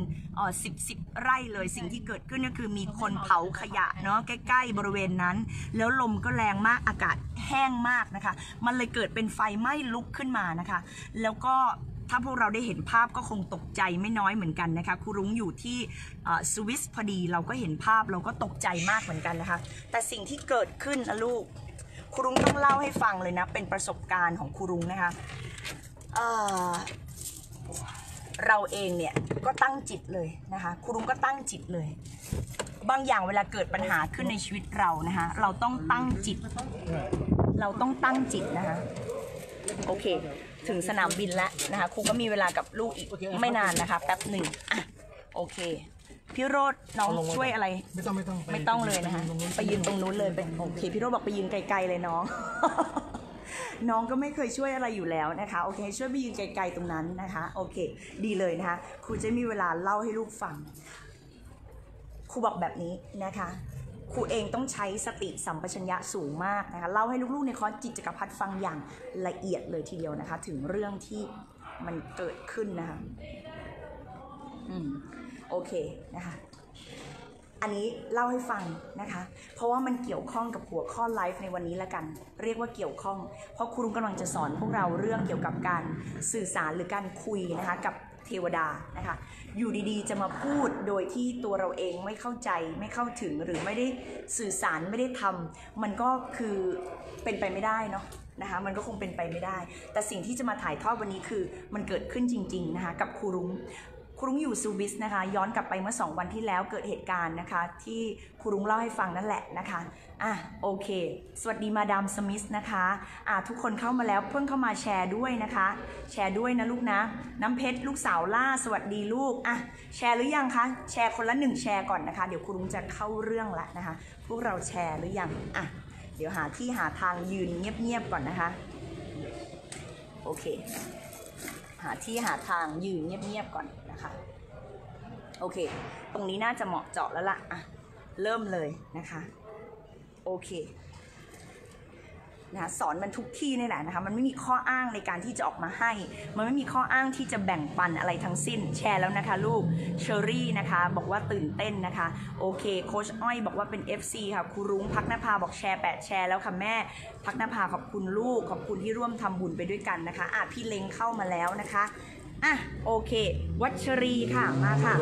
10 ไร่เลยสิ่งที่เกิดขึ้นก็คือมีคนเผาขยะเนาะใกล้ๆบริเวณนั้นแล้วลมก็แรงมากอากาศแห้งมากนะคะมันเลยเกิดเป็นไฟไหม้ลุกขึ้นมานะคะแล้วก็ถ้าพวกเราได้เห็นภาพก็คงตกใจไม่น้อยเหมือนกันนะคะครูรุ้งอยู่ที่สวิสพอดีเราก็เห็นภาพเราก็ตกใจมากเหมือนกันนะคะแต่สิ่งที่เกิดขึ้นนะลูกครูรุ้งต้องเล่าให้ฟังเลยนะเป็นประสบการณ์ของครูรุ้งนะคะเราเองเนี่ยก็ตั้งจิตเลยนะคะครูรุ้งก็ตั้งจิตเลยบางอย่างเวลาเกิดปัญหาขึ้นในชีวิตเรานะคะเราต้องตั้งจิตนะคะโอเคถึงสนามบินแล้วนะคะครูก็มีเวลากับลูกอีกไม่นานนะคะแป๊บหนึ่งอ่ะโอเคพี่โรจน์น้องช่วยอะไรไม่ต้องเลยนะคะไปยืนตรงนู้นเลยเป็นโอเคพี่โรจน์บอกไปยืนไกลๆเลยน้อง น้องก็ไม่เคยช่วยอะไรอยู่แล้วนะคะโอเคช่วยไปยืนไกลๆตรงนั้นนะคะโอเคดีเลยนะคะครูจะมีเวลาเล่าให้ลูกฟังครูบอกแบบนี้นะคะครูเองต้องใช้สติสัมปชัญญะสูงมากนะคะเล่าให้ลูกๆในคอร์สจิตจักรพรรดิฟังอย่างละเอียดเลยทีเดียวนะคะถึงเรื่องที่มันเกิดขึ้นนะคะโอเคนะคะอันนี้เล่าให้ฟังนะคะเพราะว่ามันเกี่ยวข้องกับหัวข้อไลฟ์ในวันนี้ละกันเรียกว่าเกี่ยวข้องเพราะครูรุ้งกำลังจะสอนพวกเราเรื่องเกี่ยวกับการสื่อสารหรือการคุยนะคะกับเทวดานะคะอยู่ดีๆจะมาพูดโดยที่ตัวเราเองไม่เข้าใจไม่เข้าถึงหรือไม่ได้สื่อสารไม่ได้ทำมันก็คือเป็นไปไม่ได้เนาะนะคะมันก็คงเป็นไปไม่ได้แต่สิ่งที่จะมาถ่ายทอดวันนี้คือมันเกิดขึ้นจริงๆนะคะกับครูรุ้งอยู่สวิสนะคะย้อนกลับไปเมื่อ2 วันที่แล้วเกิดเหตุการณ์นะคะที่ครูรุ้งเล่าให้ฟังนั่นแหละนะคะโอเคสวัสดีมาดามสมิธนะคะทุกคนเข้ามาแล้วเพิ่งเข้ามาแชร์ด้วยนะคะแชร์ด้วยนะลูกนะน้ำเพชรลูกสาวล่าสวัสดีลูกแชร์หรือยังคะแชร์คนละ1แชร์ก่อนนะคะเดี๋ยวครูรุ้งจะเข้าเรื่องละนะคะพวกเราแชร์หรือยังเดี๋ยวหาที่หาทางยืนเงียบๆก่อนนะคะโอเคหาที่หาทางยืนเงียบๆก่อนนะคะโอเคตรงนี้น่าจะเหมาะเจาะแล้วล่ะเริ่มเลยนะคะโอเคนะสอนมันทุกที่นี่แหละนะคะมันไม่มีข้ออ้างในการที่จะออกมาให้มันไม่มีข้ออ้างที่จะแบ่งปันอะไรทั้งสิ้นแชร์แล้วนะคะลูกเชอรี่นะคะบอกว่าตื่นเต้นนะคะโอเคโค้ชอ้อยบอกว่าเป็น FC ค่ะครูรุ้งพักนภาบอกแชร์8แชร์แล้วค่ะแม่พักนภาขอบคุณลูกขอบคุณที่ร่วมทำบุญไปด้วยกันนะคะพี่เล้งเข้ามาแล้วนะคะโอเควัชรีค่ะมาค่ะ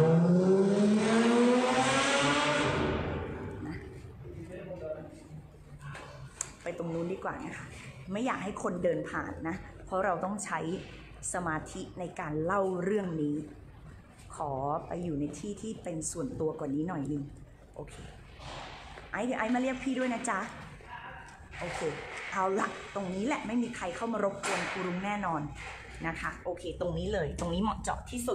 ไปตรงนู้นดีกว่านะคะไม่อยากให้คนเดินผ่านนะเพราะเราต้องใช้สมาธิในการเล่าเรื่องนี้ขอไปอยู่ในที่ที่เป็นส่วนตัวกว่านี้หน่อยนึงโอเคเดี๋ยวมาเรียกพี่ด้วยนะจ๊ะโอเคเอาละตรงนี้แหละไม่มีใครเข้ามารบกวนครูรุ้งแน่นอนนะคะโอเคตรงนี้เลยตรงนี้เหมาะเจาะที่สุด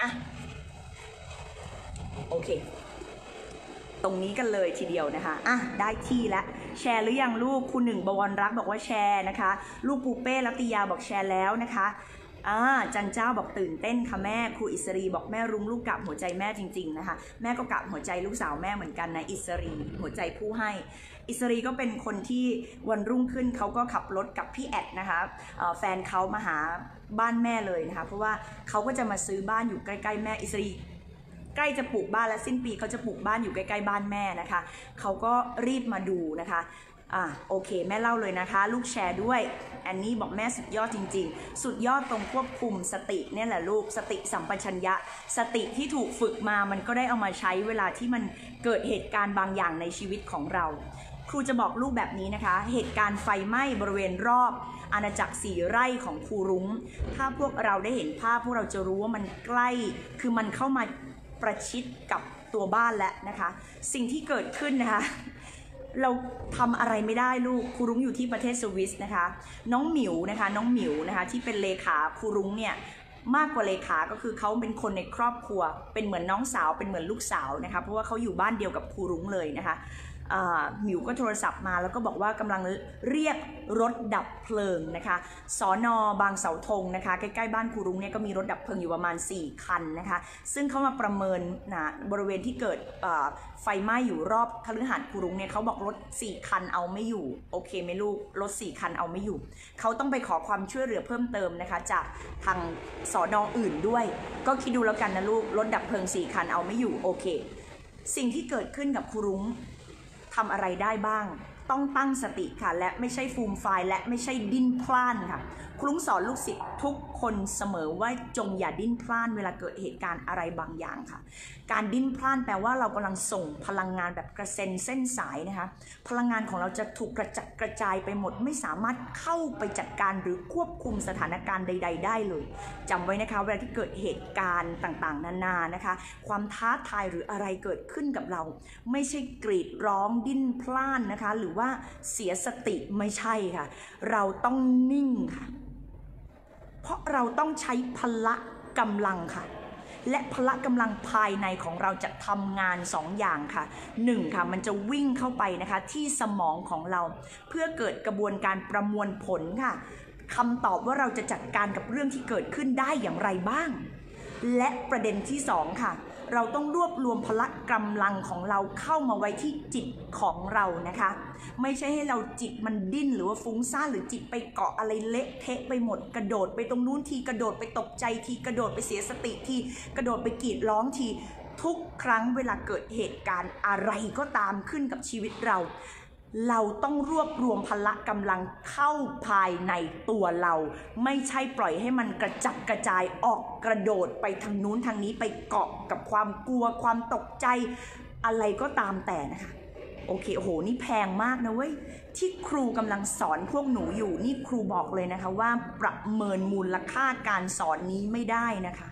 โอเคตรงนี้กันเลยทีเดียวนะคะได้ที่แล้วแชร์หรือยังลูกคุณหนึ่งบวรรักบอกว่าแชร์นะคะลูกปูเป้รัตยาบอกแชร์แล้วนะคะจันเจ้าบอกตื่นเต้นค่ะแม่ครูอิสรีบอกแม่รุ้งลูกกลับหัวใจแม่จริงๆนะคะแม่ก็กลับหัวใจลูกสาวแม่เหมือนกันนะอิสรีหัวใจผู้ให้อิสรีก็เป็นคนที่วันรุ่งขึ้นเขาก็ขับรถกับพี่แอดนะคะแฟนเขามาหาบ้านแม่เลยนะคะเพราะว่าเขาก็จะมาซื้อบ้านอยู่ใกล้ๆแม่อิสรีใกล้จะปลูกบ้านและสิ้นปีเขาจะปลูกบ้านอยู่ใกล้ๆบ้านแม่นะคะเขาก็รีบมาดูนะคะโอเคแม่เล่าเลยนะคะลูกแชร์ด้วยอันนี้บอกแม่สุดยอดจริงๆสุดยอดตรงควบคุมสติเนี่ยแหละลูกสติสัมปชัญญะสติที่ถูกฝึกมามันก็ได้เอามาใช้เวลาที่มันเกิดเหตุการณ์บางอย่างในชีวิตของเราครูจะบอกลูกแบบนี้นะคะเหตุการณ์ไฟไหม้บริเวณรอบอาณาจักร4 ไร่ของครูรุ้งถ้าพวกเราได้เห็นภาพพวกเราจะรู้ว่ามันใกล้คือมันเข้ามาประชิดกับตัวบ้านแล้วนะคะสิ่งที่เกิดขึ้นนะคะเราทำอะไรไม่ได้ลูกครูรุ้งอยู่ที่ประเทศสวิสนะคะน้องหมิวนะคะที่เป็นเลขาครูรุ้งเนี่ยมากกว่าเลขาก็คือเขาเป็นคนในครอบครัวเป็นเหมือนน้องสาวเป็นเหมือนลูกสาวนะคะเพราะว่าเขาอยู่บ้านเดียวกับครูรุ้งเลยนะคะหมิวก็โทรศัพท์มาแล้วก็บอกว่ากำลังเรียกรถดับเพลิงนะคะสน.บางเสาธงนะคะใกล้ๆบ้านครูรุ้งเนี่ยก็มีรถดับเพลิงอยู่ประมาณ4 คันนะคะซึ่งเขามาประเมินบริเวณที่เกิดไฟไหม้อยู่รอบคฤหาสน์ครูรุ้งเนี่ยเขาบอกรถ4 คันเอาไม่อยู่โอเคไหมลูกรถ4 คันเอาไม่อยู่เขาต้องไปขอความช่วยเหลือเพิ่มเติมนะคะจากทางสน.อื่นด้วยก็คิดดูแล้วกันนะลูกรถดับเพลิง4 คันเอาไม่อยู่โอเคสิ่งที่เกิดขึ้นกับครูรุ้งทำอะไรได้บ้างต้องตั้งสติค่ะและไม่ใช่ฟูมไฟล์และไม่ใช่ดิ้นพล่านค่ะครูรุ้งสอนลูกศิษย์ทุกคนเสมอว่าจงอย่าดิ้นพล่านเวลาเกิดเหตุการณ์อะไรบางอย่างค่ะการดิ้นพล่านแปลว่าเรากำลังส่งพลังงานแบบกระเซ็นเส้นสายนะคะพลังงานของเราจะถูกกระจัดกระจายไปหมดไม่สามารถเข้าไปจัดการหรือควบคุมสถานการณ์ใดๆได้เลยจำไว้นะคะเวลาที่เกิดเหตุการณ์ต่างๆนานานะคะความท้าทายหรืออะไรเกิดขึ้นกับเราไม่ใช่กรีดร้องดิ้นพล่านนะคะหรือว่าเสียสติไม่ใช่ค่ะเราต้องนิ่งค่ะเพราะเราต้องใช้พละกำลังค่ะและพละกำลังภายในของเราจะทำงาน2 อย่างค่ะ1ค่ะมันจะวิ่งเข้าไปนะคะที่สมองของเราเพื่อเกิดกระบวนการประมวลผลค่ะคำตอบว่าเราจะจัดการกับเรื่องที่เกิดขึ้นได้อย่างไรบ้างและประเด็นที่2ค่ะเราต้องรวบรวมพละกำลังของเราเข้ามาไว้ที่จิตของเรานะคะไม่ใช่ให้เราจิตมันดิ้นหรือว่าฟุ้งซ่านหรือจิตไปเกาะอะไรเละเทะไปหมดกระโดดไปตรงนู้นทีกระโดดไปตกใจทีกระโดดไปเสียสติทีกระโดดไปกรีดร้องทีทุกครั้งเวลาเกิดเหตุการณ์อะไรก็ตามขึ้นกับชีวิตเราต้องรวบรวมพละกำลังเข้าภายในตัวเราไม่ใช่ปล่อยให้มันกระจัดกระจายออกกระโดดไปทางนู้นทางนี้ไปเกาะกับความกลัวความตกใจอะไรก็ตามแต่นะคะโอเคโอ้โหนี่แพงมากนะเว้ยที่ครูกำลังสอนพวกหนูอยู่นี่ครูบอกเลยนะคะว่าประเมินมูลค่าการสอนนี้ไม่ได้นะคะ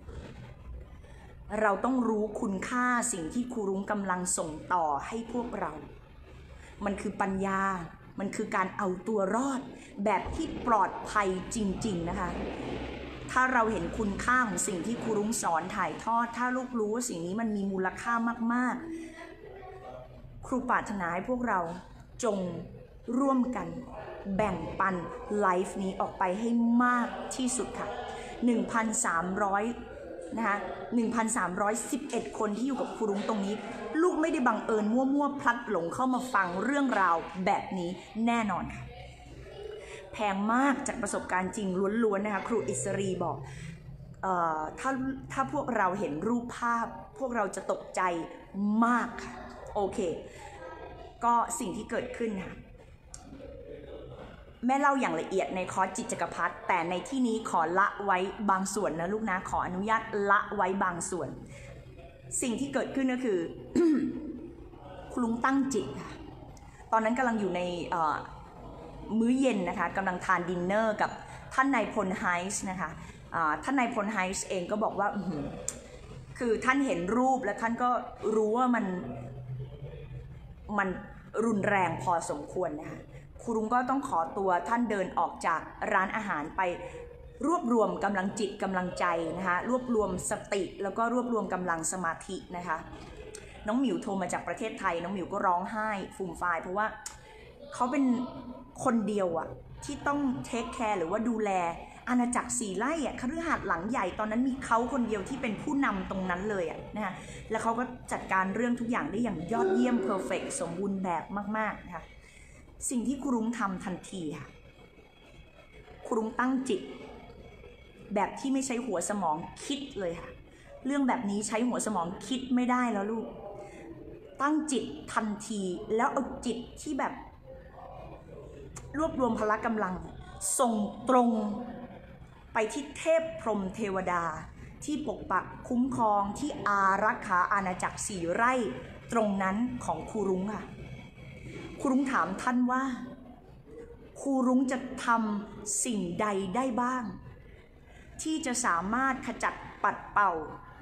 เราต้องรู้คุณค่าสิ่งที่ครูรุ้งกำลังส่งต่อให้พวกเรามันคือปัญญามันคือการเอาตัวรอดแบบที่ปลอดภัยจริงๆนะคะถ้าเราเห็นคุณค่าของสิ่งที่ครูรุ้งสอนถ่ายทอดถ้าลูกรู้ว่าสิ่งนี้มันมีมูลค่ามากๆครูปรารถนาให้พวกเราจงร่วมกันแบ่งปันไลฟ์นี้ออกไปให้มากที่สุดค่ะ 1,300 นะคะ 1,311 คนที่อยู่กับครูรุ้งตรงนี้ลูกไม่ได้บังเอิญมั่วๆพลัดหลงเข้ามาฟังเรื่องราวแบบนี้แน่นอนค่ะแพงมากจากประสบการณ์จริงล้วนๆนะคะครูอิสรีบอกถ้าพวกเราเห็นรูปภาพพวกเราจะตกใจมากค่ะโอเคก็สิ่งที่เกิดขึ้นค่ะแม่เล่าอย่างละเอียดในคอร์สจิตจักรพรรดิแต่ในที่นี้ขอละไว้บางส่วนนะลูกนะขออนุญาตละไว้บางส่วนสิ่งที่เกิดขึ้นก็คือ คุณลุงตั้งจิตค่ะตอนนั้นกำลังอยู่ในมื้อเย็นนะคะกำลังทานดินเนอร์กับท่านนายพลไฮส์นะคะท่านนายพลไฮส์เองก็บอกว่าคือท่านเห็นรูปแล้วท่านก็รู้ว่ามันรุนแรงพอสมควรนะคะครูลุงก็ต้องขอตัวท่านเดินออกจากร้านอาหารไปรวบรวมกำลังจิตกำลังใจนะคะรวบรวมสติแล้วก็รวบรวมกำลังสมาธินะคะน้องหมิวโทรมาจากประเทศไทยน้องหมิวก็ร้องไห้ฟูมฟายเพราะว่าเขาเป็นคนเดียวอะที่ต้องเทคแคร์หรือว่าดูแลอาณาจักร4 ไร่อะคฤหาสน์หลังใหญ่ตอนนั้นมีเขาคนเดียวที่เป็นผู้นำตรงนั้นเลยอะนะคะแล้วเขาก็จัดการเรื่องทุกอย่างได้อย่างยอดเยี่ยมเพอร์เฟกต์สมบูรณ์แบบมากๆนะคะสิ่งที่ครูรุ้งทำทันทีค่ะครูรุ้งตั้งจิตแบบที่ไม่ใช้หัวสมองคิดเลยค่ะเรื่องแบบนี้ใช้หัวสมองคิดไม่ได้แล้วลูกตั้งจิตทันทีแล้วเอาจิตที่แบบรวบรวมพละกำลังส่งตรงไปที่เทพพรหมเทวดาที่ปกปักคุ้มครองที่อารักขาอาณาจักร4 ไร่ตรงนั้นของครูรุ้งค่ะครูรุ้งถามท่านว่าครูรุ้งจะทำสิ่งใดได้บ้างที่จะสามารถขจัดปัดเป่า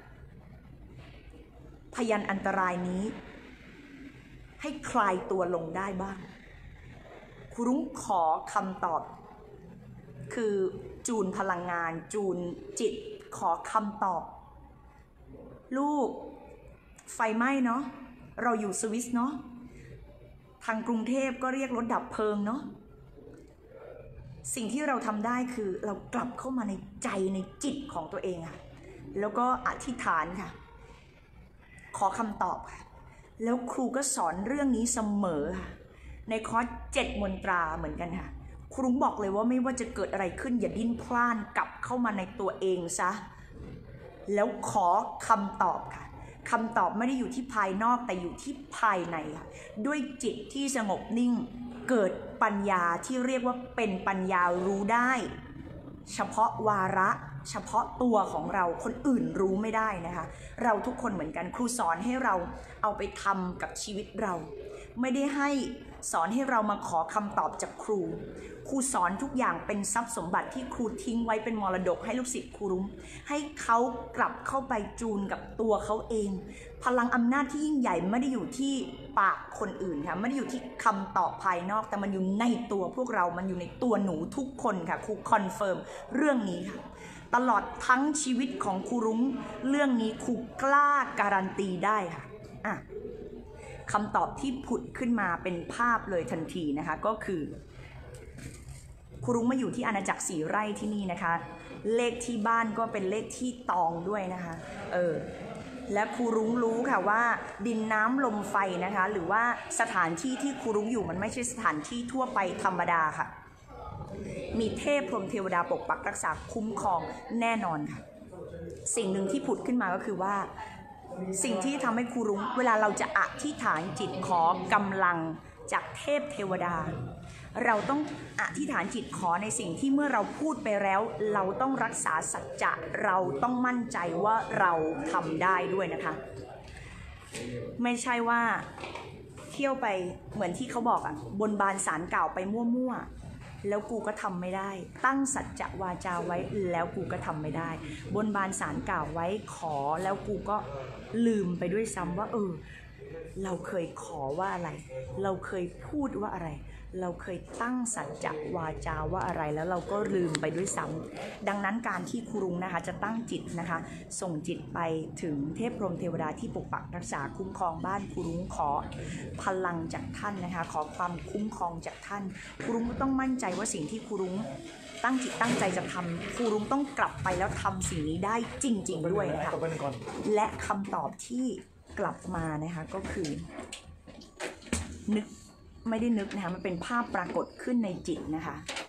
พยันอันตรายนี้ให้คลายตัวลงได้บ้างครูรุ้งขอคำตอบคือจูนพลังงานจูนจิตขอคำตอบลูกไฟไหม้เนาะเราอยู่สวิสเนาะทางกรุงเทพก็เรียกรถดับเพลิงเนาะสิ่งที่เราทำได้คือเรากลับเข้ามาในใจในจิตของตัวเองค่ะแล้วก็อธิษฐานค่ะขอคำตอบค่ะแล้วครูก็สอนเรื่องนี้เสมอค่ะในคอร์ส7 มนตราเหมือนกันค่ะครูบอกเลยว่าไม่ว่าจะเกิดอะไรขึ้นอย่าดิ้นพล่านกลับเข้ามาในตัวเองซะแล้วขอคำตอบค่ะคำตอบไม่ได้อยู่ที่ภายนอกแต่อยู่ที่ภายในค่ะด้วยจิตที่สงบนิ่งเกิดปัญญาที่เรียกว่าเป็นปัญญารู้ได้เฉพาะวาระเฉพาะตัวของเราคนอื่นรู้ไม่ได้นะคะเราทุกคนเหมือนกันครูสอนให้เราเอาไปทำกับชีวิตเราไม่ได้ให้สอนให้เรามาขอคำตอบจากครูสอนทุกอย่างเป็นทรัพย์สมบัติที่ครูทิ้งไว้เป็นมรดกให้ลูกศิษย์ครูรุ้งให้เขากลับเข้าไปจูนกับตัวเขาเองพลังอำนาจที่ยิ่งใหญ่ไม่ได้อยู่ที่ปากคนอื่นค่ะไม่ได้อยู่ที่คำตอบภายนอกแต่มันอยู่ในตัวพวกเรามันอยู่ในตัวหนูทุกคนค่ะครูคอนเฟิร์มเรื่องนี้ค่ะตลอดทั้งชีวิตของครูรุ้งเรื่องนี้ครูกล้าการันตีได้ค่ะคำตอบที่ผุดขึ้นมาเป็นภาพเลยทันทีนะคะก็คือครูรุ้งมาอยู่ที่อาณาจักร4 ไร่ที่นี่นะคะเลขที่บ้านก็เป็นเลขที่ตองด้วยนะคะและครูรุ้งรู้ค่ะว่าดินน้ำลมไฟนะคะหรือว่าสถานที่ที่ครูรุ้งอยู่มันไม่ใช่สถานที่ทั่วไปธรรมดาค่ะมีเทพพรหมเทวดาปกปักรักษาคุ้มครองแน่นอนค่ะสิ่งหนึ่งที่ผุดขึ้นมาก็คือว่าสิ่งที่ทำให้ครูรุ้งเวลาเราจะอธิษฐานจิตขอกำลังจากเทพเทวดาเราต้องอธิษฐานจิตขอในสิ่งที่เมื่อเราพูดไปแล้วเราต้องรักษาสัจจะเราต้องมั่นใจว่าเราทำได้ด้วยนะคะไม่ใช่ว่าเที่ยวไปเหมือนที่เขาบอกบนบานศาลเก่าไปมั่วๆแล้วกูก็ทำไม่ได้ตั้งสัจจะวาจาไว้แล้วกูก็ทำไม่ได้บนบานศาลเก่าไว้ขอแล้วกูก็ลืมไปด้วยซ้ำว่าเราเคยขอว่าอะไรเราเคยพูดว่าอะไรเราเคยตั้งสัจจะวาจาว่าอะไรแล้วเราก็ลืมไปด้วยซ้ำดังนั้นการที่ครูรุ้งนะคะจะตั้งจิตนะคะส่งจิตไปถึงเทพพรหมเทวดาที่ปกปักรักษาคุ้มครองบ้านครูรุ้งขอพลังจากท่านนะคะขอความคุ้มครองจากท่านครูรุ้งก็ต้องมั่นใจว่าสิ่งที่ครูรุ้งตั้งจิตตั้งใจจะทำครูรุ้งต้องกลับไปแล้วทำสิ่งนี้ได้จริงๆด้วยนะคะและคำตอบที่กลับมานะคะก็คือไม่ได้นึกนะคะมันเป็นภาพปรากฏขึ้นในจิตนะคะ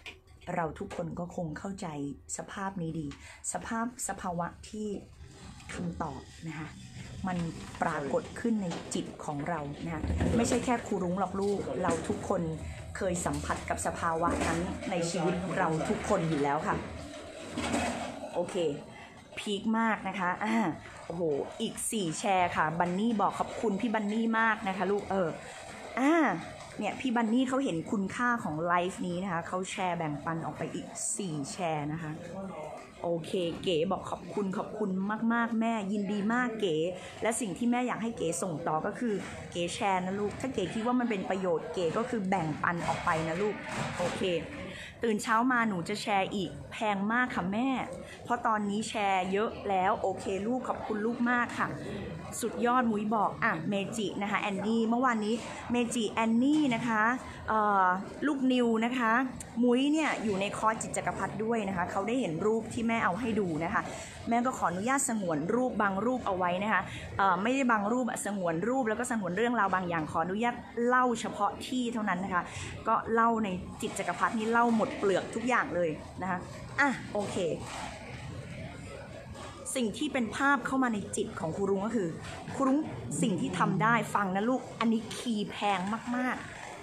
เราทุกคนก็คงเข้าใจสภาพนี้ดีสภาวะที่คำตอบนะคะมันปรากฏขึ้นในจิตของเรานะคะไม่ใช่แค่ครูรุ้งหรอกลูกเราทุกคนเคยสัมผัสกับสภาวะนั้นในชีวิตเราทุกคนอยู่แล้วค่ะโอเคพีคมากนะคะโอ้โหอีก4แชร์ค่ะบันนี่บอกขอบคุณพี่บันนี่มากนะคะลูกเนี่ยพี่บันนี่เขาเห็นคุณค่าของไลฟ์นี้นะคะเขาแชร์แบ่งปันออกไปอีก4แชร์นะคะโอเคเก๋บอกขอบคุณมากๆแม่ยินดีมากเก๋และสิ่งที่แม่อยากให้เก๋ส่งต่อก็คือเก๋แชร์นะลูกถ้าเก๋คิดว่ามันเป็นประโยชน์เก๋ก็คือแบ่งปันออกไปนะลูกโอเคตื่นเช้ามาหนูจะแชร์อีกแพงมากค่ะแม่เพราะตอนนี้แชร์เยอะแล้วโอเคลูกขอบคุณลูกมากค่ะสุดยอดมุ้ยบอกเมจินะคะแอนนี่เมื่อวานนี้เมจิแอนนี่นะคะลูกนิวนะคะมุ้ยเนี่ยอยู่ในคอร์สจิตจักรพรรดิด้วยนะคะเขาได้เห็นรูปที่แม่เอาให้ดูนะคะแม่ก็ขออนุญาตสงวนรูปบางรูปเอาไว้นะคะไม่ได้บางรูปสงวนรูปแล้วก็สงวนเรื่องราวบางอย่างขออนุญาตเล่าเฉพาะที่เท่านั้นนะคะก็เล่าในจิตจักรพรรดินี่เล่าหมดเปลือกทุกอย่างเลยนะคะโอเคสิ่งที่เป็นภาพเข้ามาในจิตของครูรุ้งก็คือครูรุ้งสิ่งที่ทำได้ฟังนะลูกอันนี้คีย์แพงมาก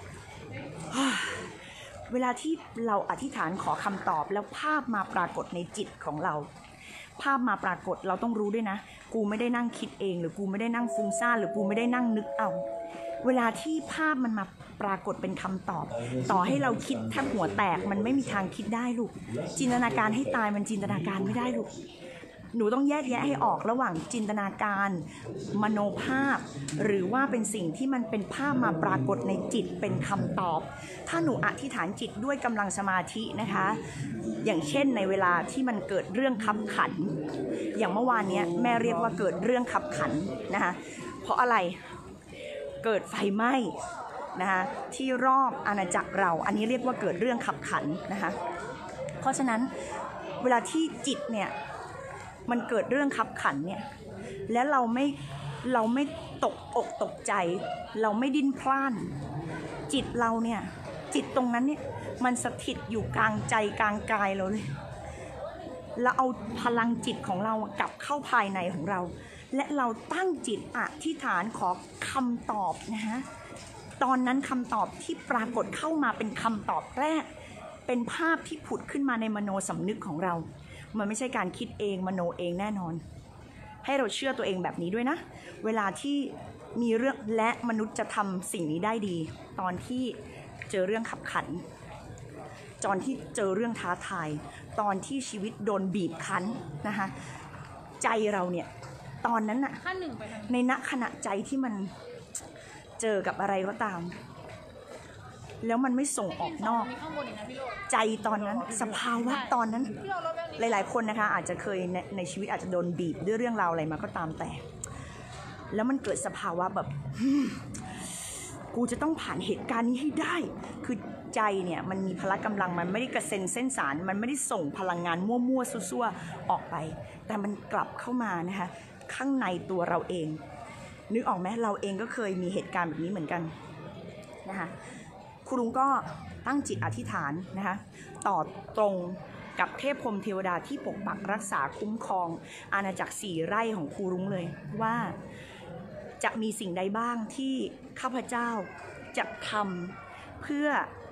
ๆเวลาที่เราอธิษฐานขอคำตอบแล้วภาพมาปรากฏในจิตของเราภาพมาปรากฏเราต้องรู้ด้วยนะกูไม่ได้นั่งคิดเองหรือกูไม่ได้นั่งฟุ้งซ่านหรือกูไม่ได้นั่งนึกเอาเวลาที่ภาพมันมาปรากฏเป็นคำตอบต่อให้เราคิดแทบหัวแตกมันไม่มีทางคิดได้ลูกจินตนาการให้ตายมันจินตนาการไม่ได้ลูกหนูต้องแยกแยะให้ออกระหว่างจินตนาการมโนภาพหรือว่าเป็นสิ่งที่มันเป็นภาพมาปรากฏในจิตเป็นคำตอบถ้าหนูอธิษฐานจิตด้วยกำลังสมาธินะคะอย่างเช่นในเวลาที่มันเกิดเรื่องคับขันอย่างเมื่อวานนี้แม่เรียกว่าเกิดเรื่องคับขันนะคะเพราะอะไรเกิดไฟไหม้นะคะที่รอบอาณาจักรเราอันนี้เรียกว่าเกิดเรื่องคับขันนะคะเพราะฉะนั้นเวลาที่จิตเนี่ยมันเกิดเรื่องคับขันเนี่ยและเราไม่ตกอกตกใจเราไม่ดิ้นพล่านจิตเราเนี่ยจิตตรงนั้นเนี่ยมันสถิตอยู่กลางใจกลางกายเราเลยแล้วเอาพลังจิตของเรากลับเข้าภายในของเราและเราตั้งจิตอธิษฐานขอคำตอบนะฮะตอนนั้นคำตอบที่ปรากฏเข้ามาเป็นคำตอบแรกเป็นภาพที่ผุดขึ้นมาในมโนสำนึกของเรามันไม่ใช่การคิดเองมโนเองแน่นอนให้เราเชื่อตัวเองแบบนี้ด้วยนะเวลาที่มีเรื่องและมนุษย์จะทำสิ่งนี้ได้ดีตอนที่เจอเรื่องขับขันตอนที่เจอเรื่องท้าทายตอนที่ชีวิตโดนบีบคั้นนะคะใจเราเนี่ยตอนนั้นน่ะในณขณะใจที่มันเจอกับอะไรก็ตามแล้วมันไม่ส่งออกนอกใจตอนนั้นสภาวะตอนนั้นหลายๆคนนะคะอาจจะเคยในชีวิตอาจจะโดนบีบด้วยเรื่องราวอะไรมาก็ตามแต่แล้วมันเกิดสภาวะแบบกูจะต้องผ่านเหตุการณ์นี้ให้ได้คือใจเนี่ยมันมีพละกำลังมันไม่ได้กระเซ็นเส้นสารมันไม่ได้ส่งพลังงานมั่วๆซั่วๆออกไปแต่มันกลับเข้ามานะคะข้างในตัวเราเองนึกออกไหมเราเองก็เคยมีเหตุการณ์แบบนี้เหมือนกันนะคะครูรุ้งก็ตั้งจิตอธิษฐานนะคะต่อตรงกับเทพพรหมเทวดาที่ปกปักรักษาคุ้มครองอาณาจักร4 ไร่ของครูรุ้งเลยว่าจะมีสิ่งใดบ้างที่ข้าพเจ้าจะทำเพื่อ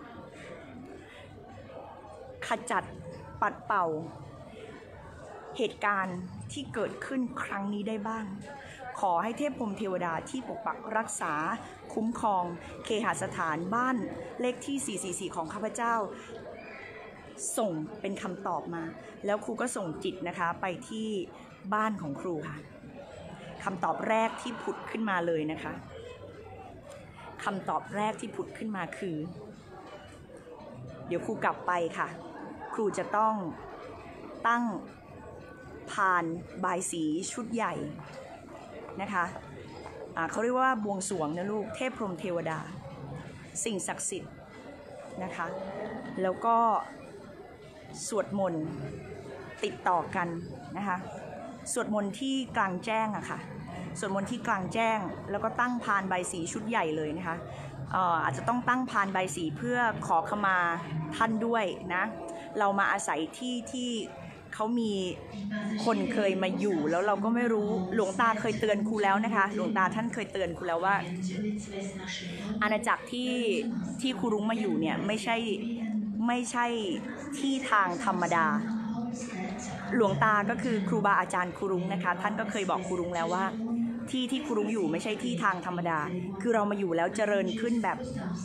ขจัดปัดเป่าเหตุการณ์ที่เกิดขึ้นครั้งนี้ได้บ้างขอให้เทพพรหมเทวดาที่ปกปักรักษาคุ้มครองเคหสถานบ้านเลขที่444ของข้าพเจ้าส่งเป็นคำตอบมาแล้วครูก็ส่งจิตนะคะไปที่บ้านของครูค่ะคำตอบแรกที่ผุดขึ้นมาเลยนะคะคำตอบแรกที่ผุดขึ้นมาคือเดี๋ยวครูกลับไปค่ะครูจะต้องตั้งพานบายสีชุดใหญ่นะคะเขาเรียกว่าบวงสรวงนะลูกเทพพรหมเทวดาสิ่งศักดิ์สิทธิ์นะคะแล้วก็สวดมนต์ติดต่อกันนะคะสวดมนต์ที่กลางแจ้งอะค่ะสวดมนต์ที่กลางแจ้งแล้วก็ตั้งพานใบสีชุดใหญ่เลยนะคะอาจจะต้องตั้งพานใบสีเพื่อขอขมาท่านด้วยนะเรามาอาศัยที่เขามีคนเคยมาอยู่แล้วเราก็ไม่รู้หลวงตาเคยเตือนครูแล้วนะคะหลวงตาท่านเคยเตือนครูแล้วว่าอาณาจักรที่ครูรุ้งมาอยู่เนี่ยไม่ใช่ที่ทางธรรมดาหลวงตาก็คือครูบาอาจารย์ครูรุ้งนะคะท่านก็เคยบอกครูรุ้งแล้วว่าที่ครูรุ้งอยู่ไม่ใช่ที่ทางธรรมดาคือเรามาอยู่แล้วเจริญขึ้นแบบ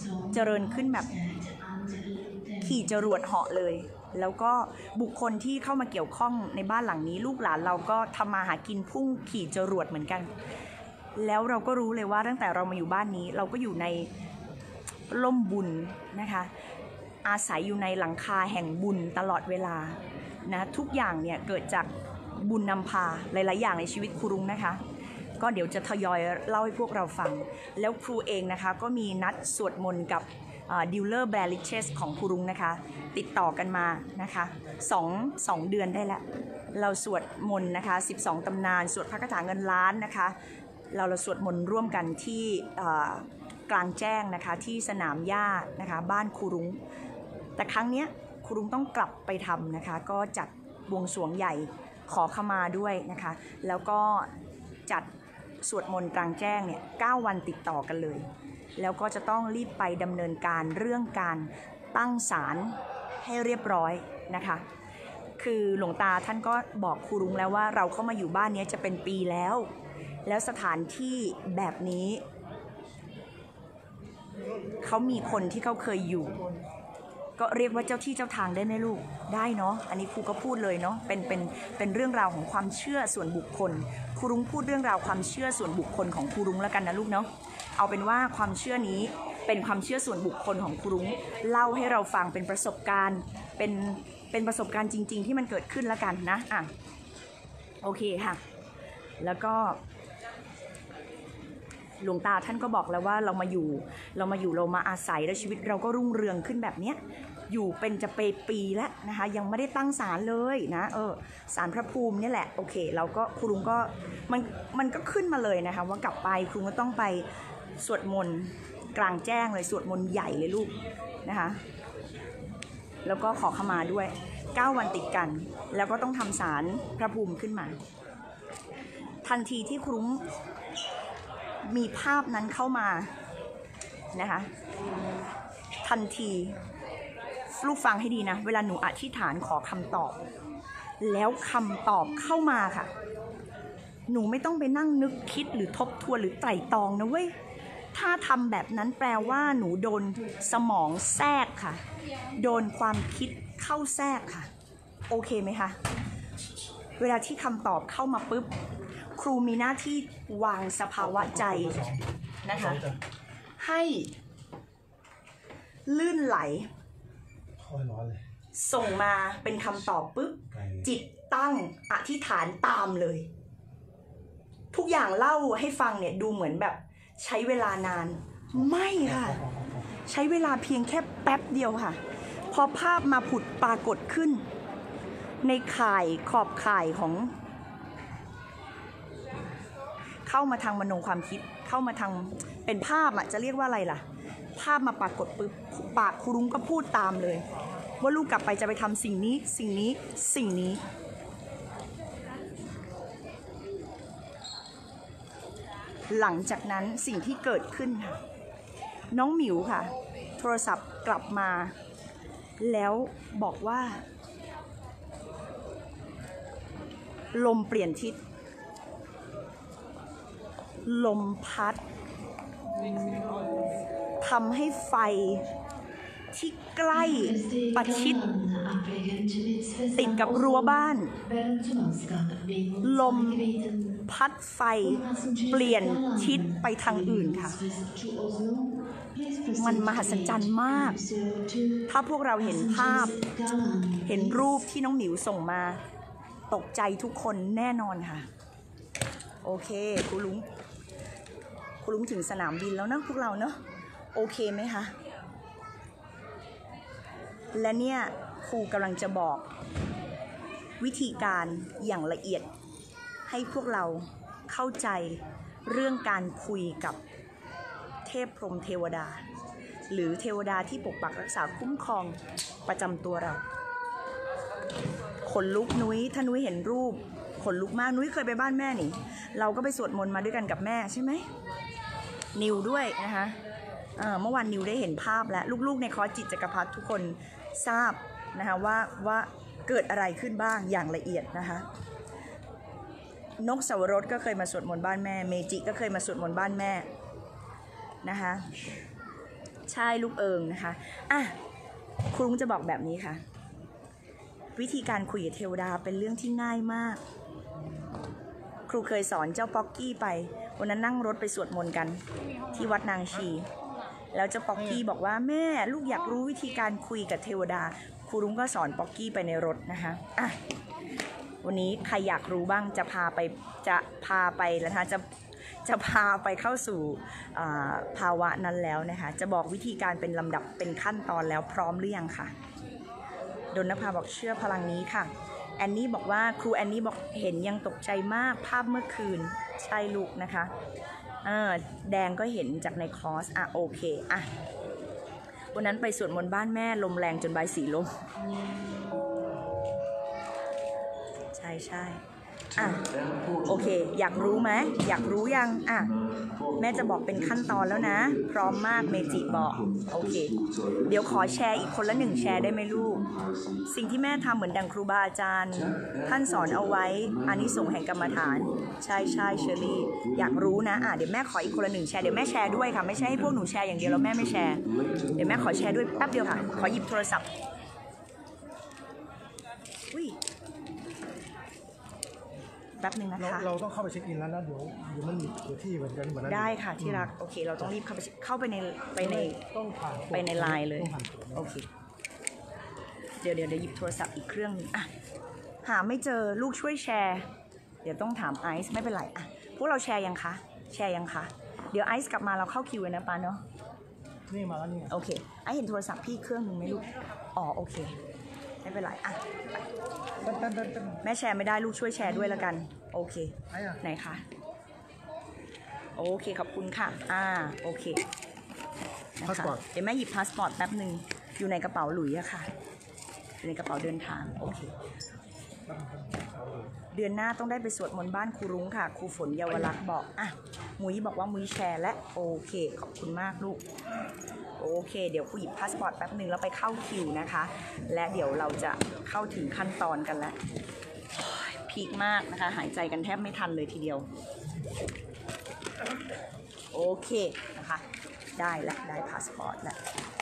ขี่จรวดเหาะเลยแล้วก็บุคคลที่เข้ามาเกี่ยวข้องในบ้านหลังนี้ลูกหลานเราก็ทำมาหากินพุ่งขี่จรวดเหมือนกันแล้วเราก็รู้เลยว่าตั้งแต่เรามาอยู่บ้านนี้เราก็อยู่ในร่มบุญนะคะอาศัยอยู่ในหลังคาแห่งบุญตลอดเวลานะทุกอย่างเนี่ยเกิดจากบุญนำพาหลายๆอย่างในชีวิตครูรุ้งนะคะก็เดี๋ยวจะทยอยเล่าให้พวกเราฟังแล้วครูเองนะคะก็มีนัดสวดมนต์กับดิลเลอร์แบริเชสของครูรุ้งนะคะติดต่อกันมานะคะ2เดือนได้แล้วเราสวดมนต์นะคะ12ตำนานสวดพระคาถาเงินล้านนะคะเราสวดมนต์ร่วมกันที่กลางแจ้งนะคะที่สนามหญ้านะคะบ้านครูรุ้งแต่ครั้งนี้ครูรุ้งต้องกลับไปทำนะคะก็จัดบวงสรวงใหญ่ขอขมาด้วยนะคะแล้วก็จัดสวดมนต์กลางแจ้งเนี่ย9 วันติดต่อกันเลยแล้วก็จะต้องรีบไปดำเนินการเรื่องการตั้งศาลให้เรียบร้อยนะคะคือหลวงตาท่านก็บอกครูรุ้งแล้วว่าเราเข้ามาอยู่บ้านนี้จะเป็นปีแล้วสถานที่แบบนี้เขามีคนที่เขาเคยอยู่ก็เรียกว่าเจ้าที่เจ้าทางได้ไหมลูกได้เนาะอันนี้ครูก็พูดเลยเนาะเป็นเรื่องราวของความเชื่อส่วนบุคคลครูรุ้งพูดเรื่องราวความเชื่อส่วนบุคคลของครูรุ้งแล้วกันนะลูกเนาะเอาเป็นว่าความเชื่อนี้เป็นความเชื่อส่วนบุคคลของครูรุ้งเล่าให้เราฟังเป็นประสบการณ์เป็นประสบการณ์จริงๆที่มันเกิดขึ้นแล้วกันนะโอเคค่ะแล้วก็หลวงตาท่านก็บอกแล้วว่าเรามาอาศัยแล้วชีวิตเราก็รุ่งเรืองขึ้นแบบเนี้ยอยู่เป็นจะปีแล้วนะคะยังไม่ได้ตั้งศาลเลยนะศาลพระภูมินี่แหละโอเคเราก็ครูรุ้งก็มันก็ขึ้นมาเลยนะคะว่ากลับไปครูก็ต้องไปสวดมนต์กลางแจ้งเลยสวดมนต์ใหญ่เลยลูกนะคะแล้วก็ขอขมาด้วย9 วันติดกันแล้วก็ต้องทำศาลพระภูมิขึ้นมาทันทีที่ครูรุ้งมีภาพนั้นเข้ามานะคะทันทีลูกฟังให้ดีนะเวลาหนูอธิษฐานขอคำตอบแล้วคำตอบเข้ามาค่ะหนูไม่ต้องไปนั่งนึกคิดหรือทบทวนหรือไตร่ตรองนะเว้ยถ้าทำแบบนั้นแปลว่าหนูโดนสมองแทรกค่ะโดนความคิดเข้าแทรกค่ะโอเคไหมคะเวลาที่คำตอบเข้ามาปุ๊บครูมีหน้าที่วางสภาวะใจนะคะให้ลื่นไหลส่งมาเป็นคำตอบปุ๊บจิตตั้งอธิษฐานตามเลยทุกอย่างเล่าให้ฟังเนี่ยดูเหมือนแบบใช้เวลานานไม่ค่ะใช้เวลาเพียงแค่แป๊บเดียวค่ะพอภาพมาผุดปรากฏขึ้นในข่ายขอบข่ายของเข้ามาทางมโนความคิดเข้ามาทางเป็นภาพจะเรียกว่าอะไรล่ะภาพมาปรากฏปุ๊บปากครูรุ้งก็พูดตามเลยว่าลูกกลับไปจะไปทำสิ่งนี้หลังจากนั้นสิ่งที่เกิดขึ้นค่ะน้องหมิวค่ะโทรศัพท์กลับมาแล้วบอกว่าลมเปลี่ยนทิศลมพัดทำให้ไฟที่ใกล้ประชิดติดกับรั้วบ้านลมพัดไฟเปลี่ยนทิศไปทางอื่นค่ะมันมหัศจรรย์มากถ้าพวกเราเห็นภาพเห็นรูปที่น้องหมิวส่งมาตกใจทุกคนแน่นอนค่ะโอเคครูรุ้งถึงสนามบินแล้วนะพวกเราเนาะโอเคไหมคะและเนี่ยครูกำลังจะบอกวิธีการอย่างละเอียดให้พวกเราเข้าใจเรื่องการคุยกับเทพพรหมเทวดาหรือเทวดาที่ปกปักรักษาคุ้มครองประจำตัวเราขนลุกนุ้ยถ้านุ้ยเห็นรูปขนลุกมากนุ้ยเคยไปบ้านแม่นี่เราก็ไปสวดมนต์มาด้วยกันกับแม่ใช่ไหมนิวด้วยนะคะเมื่อวานนิวได้เห็นภาพแล้วลูกๆในคอร์สจิตจักรพรรดิทุกคนทราบนะคะว่าเกิดอะไรขึ้นบ้างอย่างละเอียดนะคะนกสวรสก็เคยมาสวดมนต์บ้านแม่เมจิก็เคยมาสวดมนต์บ้านแม่นะคะใช่ลูกเอิงนะคะครูจะบอกแบบนี้ค่ะวิธีการคุยกับเทวดาเป็นเรื่องที่ง่ายมากครูเคยสอนเจ้าป๊อกกี้ไปวันนั้นนั่งรถไปสวดมนต์กันที่วัดนางชีแล้วเจ้าป๊อกกี้บอกว่าแม่ลูกอยากรู้วิธีการคุยกับเทวดาครูรุ้งก็สอนป๊อกกี้ไปในรถนะคะวันนี้ใครอยากรู้บ้างจะพาไปแล้วนะคะจะพาไปเข้าสู่ภาวะนั้นแล้วนะคะจะบอกวิธีการเป็นลำดับเป็นขั้นตอนแล้วพร้อมหรือยังค่ะดนนภาบอกเชื่อพลังนี้ค่ะแอนนี่บอกว่าครูแอนนี่บอกเห็นยังตกใจมากภาพเมื่อคืนใช่ลูกนะคะแดงก็เห็นจากในคอร์สโอเควันนั้นไปสวดมนต์บ้านแม่ลมแรงจนใบสีลมใช่โอเคอยากรู้ไหมอยากรู้ยังแม่จะบอกเป็นขั้นตอนแล้วนะพร้อมมากเมจิบอกโอเคเดี๋ยวขอแชร์อีกคนละ1แชร์ได้ไหมลูกสิ่งที่แม่ทำเหมือนดังครูบาอาจารย์ท่านสอนเอาไว้อานิสงส์แห่งกรรมฐานใช่เชอรี่อยากรู้นะเดี๋ยวแม่ขออีกคนละ1แชร์เดี๋ยวแม่แชร์ด้วยค่ะไม่ใช่ให้พวกหนูแชร์อย่างเดียวแล้วแม่ไม่แชร์เดี๋ยวแม่ขอแชร์ด้วยแป๊บเดียวค่ะขอหยิบโทรศัพท์แป๊บนึงนะคะเราต้องเข้าไปเช็คอินแล้วนะเดี๋ยวมันมีที่เหมือนกันได้ค่ะที่รักโอเคเราต้องรีบเข้าไปในต้องผ่านไปในไลน์เลยโอเคเดี๋ยวหยิบโทรศัพท์อีกเครื่องนึงหาไม่เจอลูกช่วยแชร์เดี๋ยวต้องถามไอซ์ไม่เป็นไรพวกเราแชร์ยังคะเดี๋ยวไอซ์กลับมาเราเข้าคิวเลยนะป้าเนาะนี่มาแล้วนี่โอเคไอซ์เห็นโทรศัพท์พี่เครื่องนึงไหมลูกโอเคไม่เป็นไรแม่แชร์ไม่ได้ลูกช่วยแชร์ด้วยละกันโอเคไหนคะโอเคขอบคุณค่ะโอเคนะคะเดี๋ยวแม่หยิบพาสปอร์ตแป๊บหนึ่งอยู่ในกระเป๋าหลุยอะค่ะอยู่ในกระเป๋าเดินทางโอเคเดือนหน้าต้องได้ไปสวดมนต์บ้านครูรุ้งค่ะครูฝนเยาวลักษณ์บอกมุ้ยบอกว่ามุ้ยแชร์และโอเคขอบคุณมากลูกโอเคเดี๋ยวครูหยิบพาสปอร์ตแป๊บหนึ่งแล้วไปเข้าคิวนะคะและเดี๋ยวเราจะเข้าถึงขั้นตอนกันแล้วพีคมากนะคะหายใจกันแทบไม่ทันเลยทีเดียวโอเคนะคะได้พาสปอร์ตแล้ว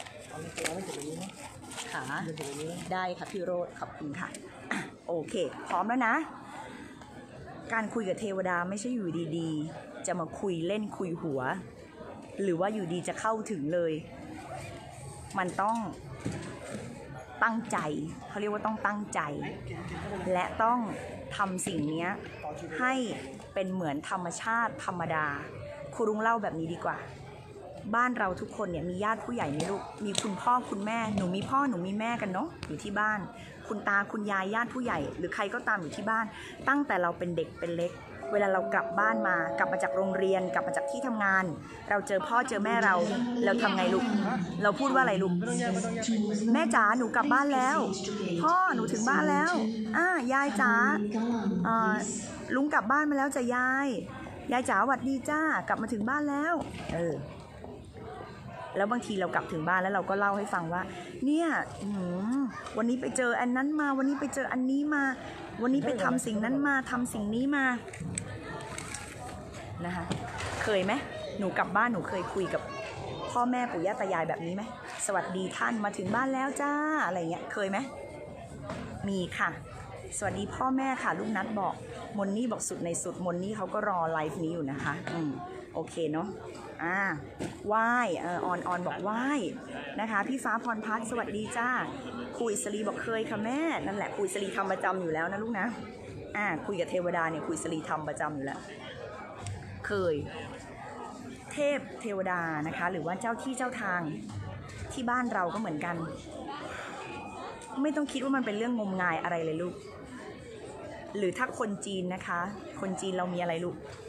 ค่ะได้ค่ะพี่โรดขอบคุณค่ะโอเคพร้อมแล้วนะการคุยกับเทวดาไม่ใช่อยู่ดีๆจะมาคุยเล่นคุยหัวหรือว่าอยู่ดีจะเข้าถึงเลยมันต้องตั้งใจเขาเรียกว่าต้องตั้งใจและต้องทำสิ่งนี้ให้เป็นเหมือนธรรมชาติธรรมดาครูรุ้งเล่าแบบนี้ดีกว่าบ้านเราทุกคนเนี่ยมีญาติผู้ใหญ่ไหมลูกมีคุณพ่อคุณแม่หนูมีพ่อหนูมีแม่กันเนาะอยู่ที่บ้านคุณตาคุณยายญาติผู้ใหญ่หรือใครก็ตามอยู่ที่บ้านตั้งแต่เราเป็นเด็กเป็นเล็กเวลาเรากลับบ้านมากลับมาจากโรงเรียนกลับมาจากที่ทำงานเราเจอพ่อเจอแม่เราทำไงลูกเราพูดว่าอะไรลูกแม่จ๋าหนูกลับบ้านแล้วพ่อหนูถึงบ้านแล้วยายจ๋าลุงกลับบ้านมาแล้วจ้ะยายจ๋าหวัดดีจ้ากลับมาถึงบ้านแล้วแล้วบางทีเรากลับถึงบ้านแล้วเราก็เล่าให้ฟังว่าเนี่ยวันนี้ไปเจออันนั้นมาวันนี้ไปเจออันนี้มาวันนี้ไปทำสิ่งนั้นมาทำสิ่งนี้มานะคะเคยไหมหนูกลับบ้านหนูเคยคุยกับพ่อแม่ปู่ย่าตายายแบบนี้ไหมสวัสดีท่านมาถึงบ้านแล้วจ้าอะไรเงี้ยเคยไหมมีค่ะสวัสดีพ่อแม่ค่ะลูกนัดบอกมนนี่บอกสุดในสุดมนนี่เขาก็รอไลฟ์นี้อยู่นะคะโอเคเนาะไหว้ออนบอกไหว้นะคะพี่ฟ้าพรพัฒน์สวัสดีจ้าคุยสลีบอกเคยค่ะแม่นั่นแหละคุยสลีทำประจำอยู่แล้วนะลูกนะคุยกับเทวดาเนี่ยคุยสลีทำประจำอยู่แล้วเคยเทพเทวดานะคะหรือว่าเจ้าที่เจ้าทางที่บ้านเราก็เหมือนกันไม่ต้องคิดว่ามันเป็นเรื่องงมงายอะไรเลยลูกหรือถ้าคนจีนนะคะคนจีนเรามีอะไรลูก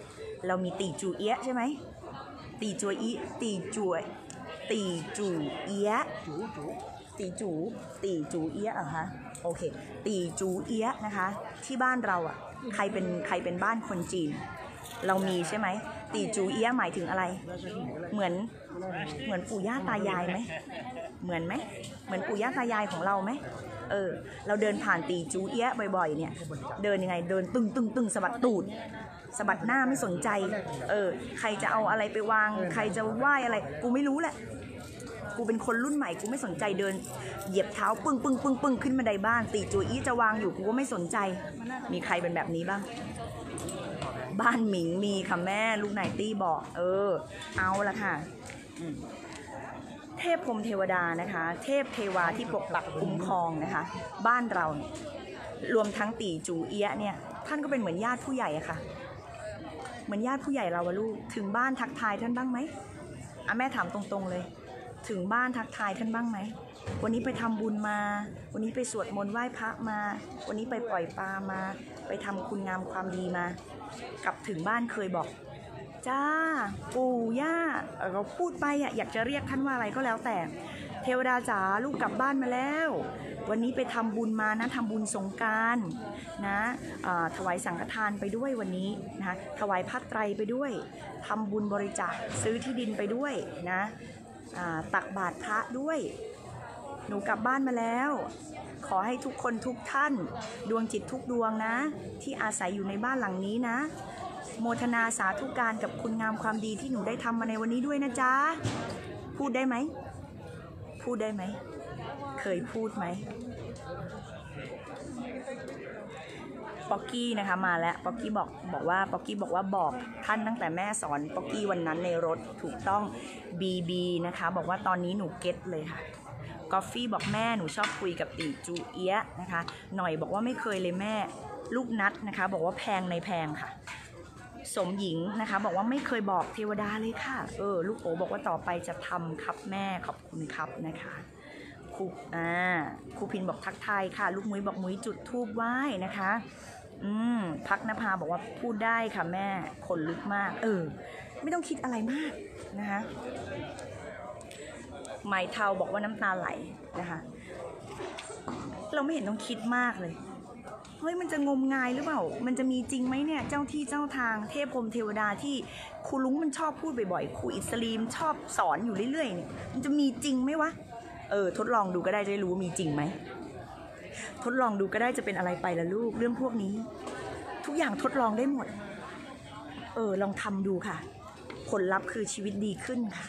เรามีตีจูเอียะใช่ไหมตีจูอีตีจูตีจูเอียะตีจูเอียะเหรอคะโอเคตีจูเอียะนะคะที่บ้านเราอ่ะใครเป็นบ้านคนจีนเรามีใช่ไหมตีจูเอียะหมายถึงอะไรเหมือนปู่ย่าตายายไหมเหมือนไหมเหมือนปู่ย่าตายายของเราไหมเราเดินผ่านตีจูเอียะบ่อยๆเนี่ยเดินยังไงเดินตึงสะบัดตูดสะบัดหน้าไม่สนใจใครจะเอาอะไรไปวางใครจะไหว้อะไรกูไม่รู้แหละกูเป็นคนรุ่นใหม่กูไม่สนใจเดินเหยียบเท้าปึ้งขึ้นบันไดบ้านตีจูอี้จะวางอยู่กูก็ไม่สนใจมีใครเป็นแบบนี้บ้างบ้านหมิงมีค่ะแม่ลูกไนตี้บอกเอาละค่ะเทพพรหมเทวดานะคะเทพเทวาที่ปกปักคุ้มครองนะคะบ้านเรารวมทั้งตีจูเอียะเนี่ยท่านก็เป็นเหมือนญาติผู้ใหญ่อะค่ะเหมือนญาติผู้ใหญ่เราลูกถึงบ้านทักทายท่านบ้างไหมแม่ถามตรงๆเลยถึงบ้านทักทายท่านบ้างไหมวันนี้ไปทำบุญมาวันนี้ไปสวดมนต์ไหว้พระมาวันนี้ไปปล่อยปลามาไปทำคุณงามความดีมากลับถึงบ้านเคยบอกจ้าปู่ย่าเราพูดไปอยากจะเรียกท่านว่าอะไรก็แล้วแต่เทวดาจ๋าลูกกลับบ้านมาแล้ววันนี้ไปทำบุญมานะทำบุญสงกรานต์นะถวายสังฆทานไปด้วยวันนี้นะคะถวายผ้าไตรไปด้วยทำบุญบริจาคซื้อที่ดินไปด้วยนะตักบาตรพระด้วยหนูกลับบ้านมาแล้วขอให้ทุกคนทุกท่านดวงจิตทุกดวงนะที่อาศัยอยู่ในบ้านหลังนี้นะโมทนาสาธุการกับคุณงามความดีที่หนูได้ทำมาในวันนี้ด้วยนะจ๊ะพูดได้ไหมพูดได้ไหมเคยพูดไหมป๊อกกี้นะคะมาแล้วป๊อกกี้บอกว่าบอกท่านตั้งแต่แม่สอนป๊อกกี้วันนั้นในรถถูกต้องบีนะคะบอกว่าตอนนี้หนูเก็ตเลยค่ะกอฟฟี่บอกแม่หนูชอบคุยกับตีจูเอียะนะคะหน่อยบอกว่าไม่เคยเลยแม่ลูกนัดนะคะบอกว่าแพงในแพงค่ะสมหญิงนะคะบอกว่าไม่เคยบอกเทวดาเลยค่ะลูกโอบอกว่าต่อไปจะทำครับแม่ขอบคุณครับนะคะครูพินบอกทักทายค่ะลูกมุ้ยบอกมุ้ยจุดธูปไหว้นะคะพักนภาบอกว่าพูดได้ค่ะแม่ขนลุกมากไม่ต้องคิดอะไรมากนะคะไหมเทาบอกว่าน้ำตาไหลนะคะเราไม่เห็นต้องคิดมากเลยเฮ้ยมันจะงมงายหรือเปล่ามันจะมีจริงไหมเนี่ยเจ้าที่เจ้าทางเทพพรหมเทวดาที่ครูลุงมันชอบพูดบ่อยๆครูอิสลีมชอบสอนอยู่เรื่อยๆเนี่ยมันจะมีจริงไหมวะทดลองดูก็ได้จะได้รู้ว่ามีจริงไหมทดลองดูก็ได้จะเป็นอะไรไปล่ะลูกเรื่องพวกนี้ทุกอย่างทดลองได้หมดลองทำดูค่ะผลลัพธ์คือชีวิตดีขึ้นค่ะ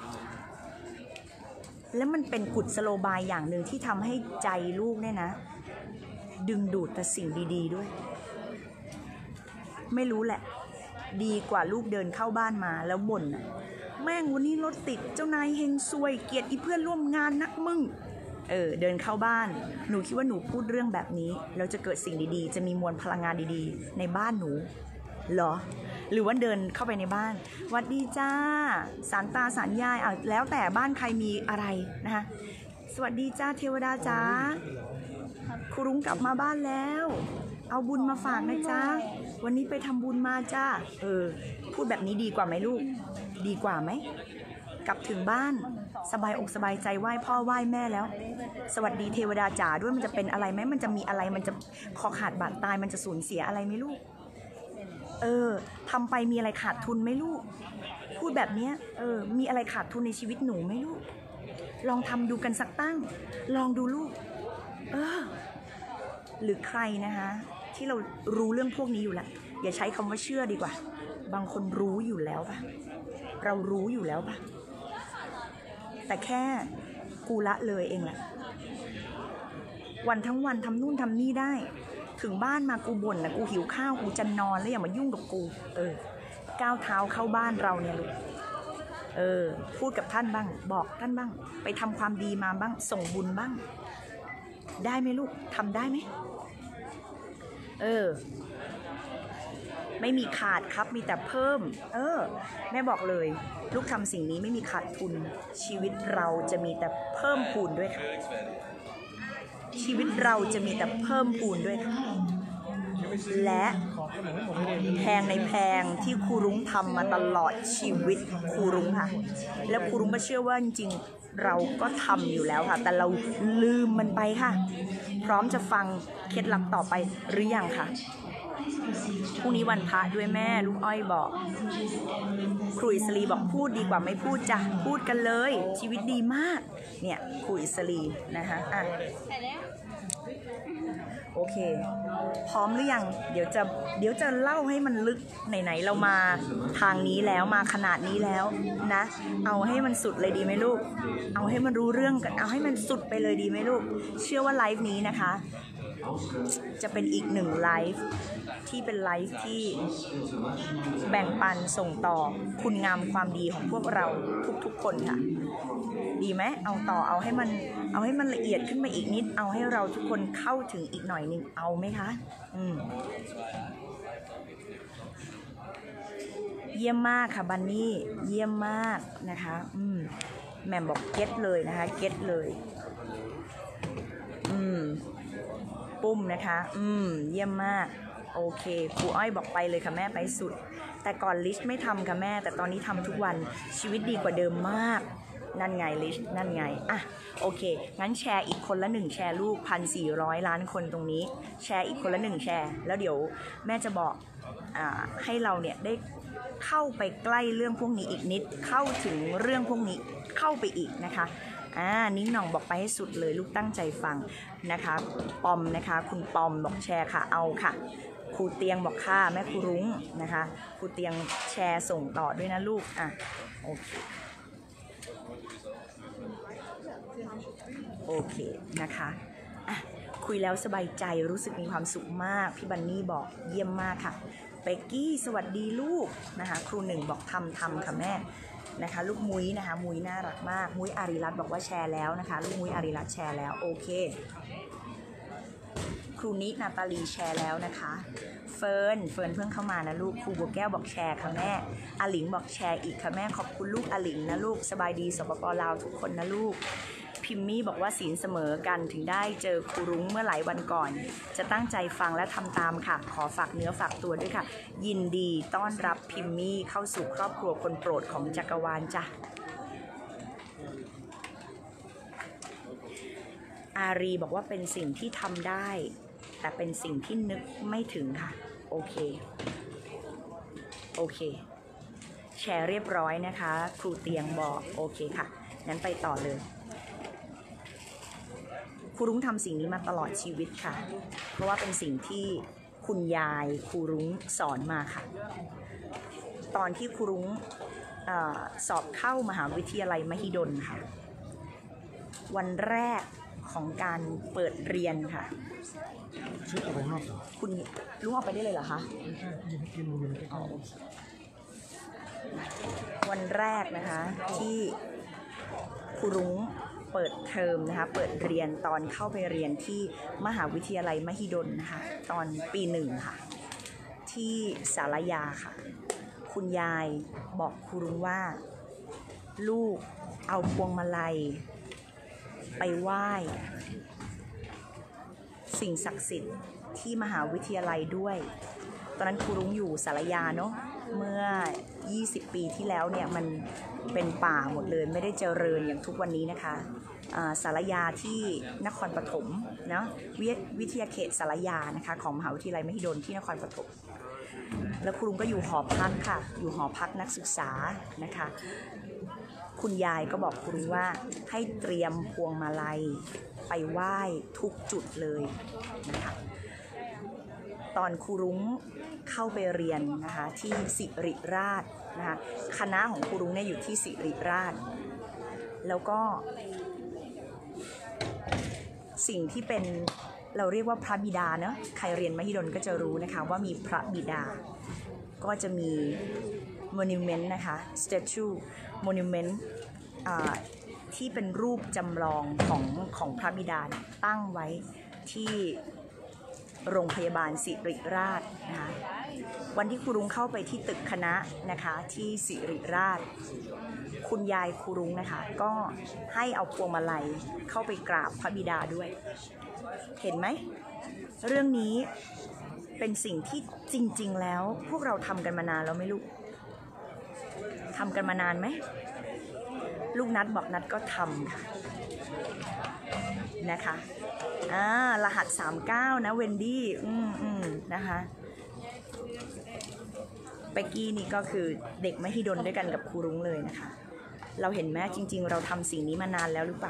แล้วมันเป็นกุศโลบายอย่างหนึ่งที่ทำให้ใจลูกเนี่ยนะดึงดูดแต่สิ่งดีๆด้วยไม่รู้แหละดีกว่าลูกเดินเข้าบ้านมาแล้วบ่นแม่งวันนี้รถติดเจ้านายเฮงซวยเกลียดอีเพื่อนร่วมงานนักมึงเดินเข้าบ้านหนูคิดว่าหนูพูดเรื่องแบบนี้แล้วจะเกิดสิ่งดีๆจะมีมวลพลังงานดีๆในบ้านหนูเหรอหรือว่าเดินเข้าไปในบ้านหวัดดีจ้าสารตาสารยายแล้วแต่บ้านใครมีอะไรนะคะสวัสดีจ้าเทวดาจ้าครูรุ้งกลับมาบ้านแล้วเอาบุญมาฝากนะจ้าวันนี้ไปทำบุญมาจ้าพูดแบบนี้ดีกว่าไหมลูกดีกว่าไหมกลับถึงบ้านสบายอกสบายใจไหว้พ่อไหว้แม่แล้วสวัสดีเทวดาจ๋าด้วยมันจะเป็นอะไรไหมมันจะมีอะไรมันจะคอขาดบาดตายมันจะสูญเสียอะไรไหมลูกทำไปมีอะไรขาดทุนไหมลูกพูดแบบนี้มีอะไรขาดทุนในชีวิตหนูไหมลูกลองทำดูกันสักตั้งลองดูลูกหรือใครนะคะที่เรารู้เรื่องพวกนี้อยู่แล้วอย่าใช้คำว่าเชื่อดีกว่าบางคนรู้อยู่แล้วป่ะเรารู้อยู่แล้วป่ะแต่แค่กูละเลยเองแหละวันทั้งวันทำนู่นทำนี่ได้ถึงบ้านมากูบ่นนะกูหิวข้าวกูจะนอนแล้วอย่ามายุ่งกับกูก้าวเท้าเข้าบ้านเราเนี่ยลูกพูดกับท่านบ้างบอกท่านบ้างไปทำความดีมาบ้างส่งบุญบ้างได้ไหมลูกทำได้ไหมไม่มีขาดครับมีแต่เพิ่มแม่บอกเลยลูกทำสิ่งนี้ไม่มีขาดทุนชีวิตเราจะมีแต่เพิ่มพูนด้วยค่ะชีวิตเราจะมีแต่เพิ่มพูนด้วยค่ะและขอขนมให้หมดเลยแพงในแพงที่ครูรุ้งทำมาตลอดชีวิตครูรุ้งค่ะแล้วครูรุ้งก็เชื่อว่าจริงๆเราก็ทำอยู่แล้วค่ะแต่เราลืมมันไปค่ะพร้อมจะฟังเคล็ดลับต่อไปหรือยังคะพรุ่งนี้วันพระด้วยแม่ลูกอ้อยบอกครูอิสรีบอกพูดดีกว่าไม่พูดจ้ะพูดกันเลยชีวิตดีมากเนี่ยครูอิสรีนะคะอ่ะโอเคพร้อมหรือยังเดี๋ยวจะเล่าให้มันลึกไหนๆเรามาทางนี้แล้วมาขนาดนี้แล้วนะเอาให้มันสุดเลยดีไหมลูกเอาให้มันรู้เรื่องกันเอาให้มันสุดไปเลยดีไหมลูกเชื่อว่าไลฟ์นี้นะคะจะเป็นอีกหนึ่งไลฟ์ที่เป็นไลฟ์ที่แบ่งปันส่งต่อคุณงามความดีของพวกเราทุกๆคนค่ะดีไหมเอาต่อเอาให้มันละเอียดขึ้นมาอีกนิดเอาให้เราทุกคนเข้าถึงอีกหน่อยนึงเอาไหมคะเยี่ยมมากค่ะบันนี่เยี่ยมมากนะคะแหม่มบอกเก็ตเลยนะคะเก็ตเลยปุ้มนะคะเยี่ยมมากโอเคครูอ้อยบอกไปเลยค่ะแม่ไปสุดแต่ก่อนลิชไม่ทำค่ะแม่แต่ตอนนี้ทำทุกวันชีวิตดีกว่าเดิมมากนั่นไงลิชนั่นไงอ่ะโอเคงั้นแชร์อีกคนละ1แชร์ลูก 1,400 ล้านคนตรงนี้แชร์อีกคนละ1แชร์แล้วเดี๋ยวแม่จะบอกให้เราเนี่ยได้เข้าไปใกล้เรื่องพวกนี้อีกนิดเข้าถึงเรื่องพวกนี้เข้าไปอีกนะคะนิ้งหน่องบอกไปให้สุดเลยลูกตั้งใจฟังนะคะปอมนะคะคุณปอมบอกแชร์ค่ะเอาค่ะครูเตียงบอกค่ะแม่ครูรุ้งนะคะครูเตียงแชร์ส่งต่อด้วยนะลูกโอเคโอเคนะคะคุยแล้วสบายใจรู้สึกมีความสุขมากพี่บันนี่บอกเยี่ยมมากค่ะเป๊กกี้สวัสดีลูกนะคะครูหนึ่งบอกทำค่ะแม่นะคะลูกมุ้ยนะคะมุ้ยน่ารักมากมุ้ยอารีรัตน์บอกว่าแชร์แล้วนะคะลูกมุ้ยอารีรัตน์แชร์แล้วโอเคครูนินาตาลีแชร์แล้วนะคะเฟิร์นเพิ่งเข้ามานะลูกครูบัวแก้วบอกแชร์ค่ะแม่อาหลิงบอกแชร์อีกค่ะแม่ขอบคุณลูกอาหลิงนะลูกสบายดีสปป.ลาวทุกคนนะลูกพิมมี่บอกว่าศีลเสมอกันถึงได้เจอครูรุ้งเมื่อหลายวันก่อนจะตั้งใจฟังและทำตามค่ะขอฝากเนื้อฝากตัวด้วยค่ะยินดีต้อนรับพิมมี่เข้าสู่ครอบครัวคนโปรดของจักรวาลจ้ะอารีบอกว่าเป็นสิ่งที่ทำได้แต่เป็นสิ่งที่นึกไม่ถึงค่ะโอเคแชร์เรียบร้อยนะคะครูเตียงบอกโอเคค่ะงั้นไปต่อเลยครูรุ้งทำสิ่งนี้มาตลอดชีวิตค่ะเพราะว่าเป็นสิ่งที่คุณยายครูรุ้งสอนมาค่ะตอนที่ครูรุ้งสอบเข้ามหาวิทยาลัยมหิดลค่ะวันแรกของการเปิดเรียนค่ะชุดอะไรนอกจากคุณลุงออกไปได้เลยเหรอคะกินวันแรกนะคะที่ครูรุ้งเปิดเทอมนะคะเปิดเรียนตอนเข้าไปเรียนที่มหาวิทยาลัยมหิดลนะคะตอนปี1ค่ะที่ศาลายาค่ะคุณยายบอกครูรุ้งว่าลูกเอาพวงมาลัยไปไหว้สิ่งศักดิ์สิทธิ์ที่มหาวิทยาลัยด้วยตอนนั้นครูรุ้งอยู่ศาลายาเนาะเมื่อ20 ปีที่แล้วเนี่ยมันเป็นป่าหมดเลยไม่ได้เจริญอย่างทุกวันนี้นะคะศาลายาที่นครปฐมนะวิทยาเขตศาลายานะคะของมหาวิทยาลัยมหิดลที่นครปฐมแล้วครูรุ้งก็อยู่หอพักค่ะอยู่หอพักนักศึกษานะคะคุณยายก็บอกครูรุ้งว่าให้เตรียมพวงมาลัยไปไหว้ทุกจุดเลยนะคะตอนครูรุ้งเข้าไปเรียนนะคะที่สิริราชนะคะคณะของครูรุ้งเนี่ยอยู่ที่สิริราชแล้วก็สิ่งที่เป็นเราเรียกว่าพระบิดาเนาะใครเรียนมหิดลก็จะรู้นะคะว่ามีพระบิดาก็จะมี monument นะคะ statue monument ที่เป็นรูปจำลองของพระบิดาตั้งไว้ที่โรงพยาบาลสิริราชนะคะวันที่ครูรุ้งเข้าไปที่ตึกคณะนะคะที่สิริราชคุณยายครูรุ้งนะคะก็ให้เอาพวงมาลัยเข้าไปกราบพระบิดาด้วยเห็นไหมเรื่องนี้เป็นสิ่งที่จริงๆแล้วพวกเราทำกันมานานแล้วไหมลูกทำกันมานานไหมลูกนัดบอกนัดก็ทำค่ะนะคะรหัส39นะเวนดี้นะคะเปกกี้นี่ก็คือเด็กมหิดลด้วยกันกับครูรุ้งเลยนะคะเราเห็นไหมจริงๆเราทำสิ่งนี้มานานแล้วหรือเปล่า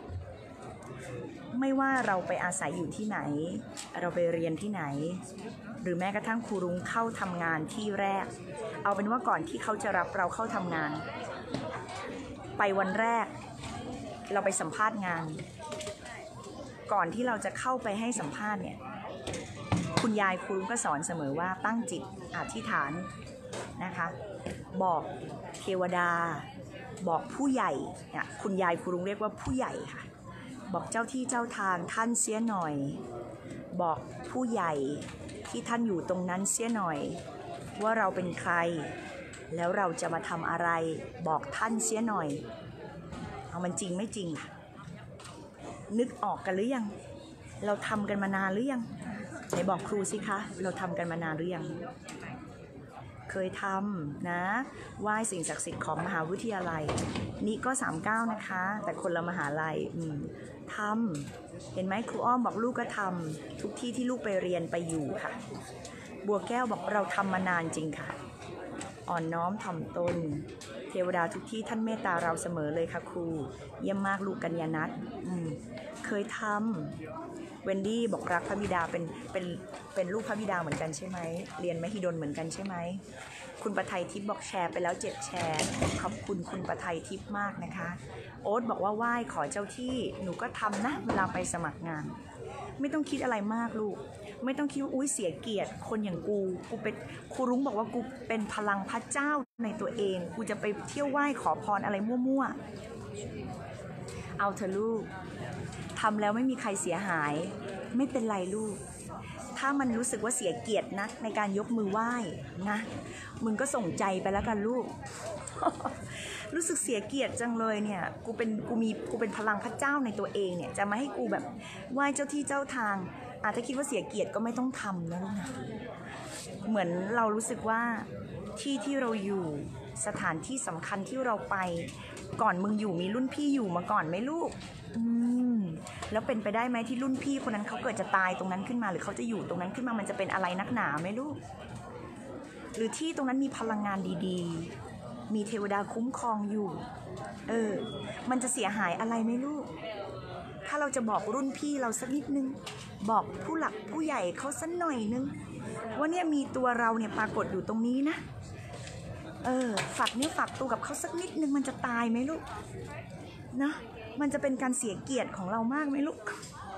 ไม่ว่าเราไปอาศัยอยู่ที่ไหนเราไปเรียนที่ไหนหรือแม้กระทั่งครูรุ้งเข้าทำงานที่แรกเอาเป็นว่าก่อนที่เขาจะรับเราเข้าทำงานไปวันแรกเราไปสัมภาษณ์งานก่อนที่เราจะเข้าไปให้สัมภาษณ์เนี่ยคุณยายครูรุ้งก็สอนเสมอว่าตั้งจิตอธิษฐานนะคะบอกเทวดาบอกผู้ใหญ่เนี่ยคุณยายครูรุ้งเรียกว่าผู้ใหญ่ค่ะบอกเจ้าที่เจ้าทางท่านเสียหน่อยบอกผู้ใหญ่ที่ท่านอยู่ตรงนั้นเสียหน่อยว่าเราเป็นใครแล้วเราจะมาทำอะไรบอกท่านเสียหน่อยเอามันจริงไม่จริงค่ะนึกออกกันหรือยังเราทำกันมานานหรือยังไหนบอกครูสิคะเราทำกันมานานหรือยังเคยทำนะไหว้สิ่งศักดิ์สิทธิ์ของมหาวิทยาลัยนี่ก็39นะคะแต่คนละมหาลัยทำเห็นไหมครูอ้อมบอกลูกก็ทำทุกที่ที่ลูกไปเรียนไปอยู่ค่ะบัวแก้วบอกเราทำมานานจริงค่ะอ่อนน้อมถ่อมตนเทวดาทุกที่ท่านเมตตาเราเสมอเลยค่ะครูเยี่ยมมากลูกกัญญาณัฐเคยทำเวนดี้บอกรักพระบิดาเป็นลูกพระบิดาเหมือนกันใช่ไหมเรียนมหิดลเหมือนกันใช่ไหมคุณประทัยทิพย์บอกแชร์ไปแล้ว7แชร์ขอบคุณคุณประทัยทิพย์มากนะคะโอ๊ตบอกว่าไหว้ขอเจ้าที่หนูก็ทำนะเวลาไปสมัครงานไม่ต้องคิดอะไรมากลูกไม่ต้องคิดว่าอุ้ยเสียเกียรติคนอย่างกูเป็นครูรุ้งบอกว่ากูเป็นพลังพระเจ้าในตัวเองกูจะไปเที่ยวไหว้ขอพรอะไรมั่วๆเอาเถอะลูกทำแล้วไม่มีใครเสียหายไม่เป็นไรลูกถ้ามันรู้สึกว่าเสียเกียรตินะในการยกมือไหว้นะมึงก็ส่งใจไปแล้วกันลูก รู้สึกเสียเกียรติจังเลยเนี่ยกูเป็นพลังพระเจ้าในตัวเองเนี่ยจะมาให้กูแบบไหว้เจ้าที่เจ้าทางถ้าคิดว่าเสียเกียรติก็ไม่ต้องทำนะลูกนะเหมือนเรารู้สึกว่าที่เราอยู่สถานที่สำคัญที่เราไปก่อนมึงอยู่มีรุ่นพี่อยู่มาก่อนไหมลูกแล้วเป็นไปได้ไหมที่รุ่นพี่คนนั้นเขาเกิดจะตายตรงนั้นขึ้นมาหรือเขาจะอยู่ตรงนั้นขึ้นมามันจะเป็นอะไรนักหนาไหมลูกหรือที่ตรงนั้นมีพลังงานดีๆมีเทวดาคุ้มครองอยู่มันจะเสียหายอะไรไหมลูกถ้าเราจะบอกรุ่นพี่เราสักนิดนึงบอกผู้หลักผู้ใหญ่เขาสักหน่อยนึงว่าเนี่ยมีตัวเราเนี่ยปรากฏอยู่ตรงนี้นะฝากนิ้วฝากตัวกับเขาสักนิดนึงมันจะตายไหมลูกนะมันจะเป็นการเสียเกียรติของเรามากไหมลูก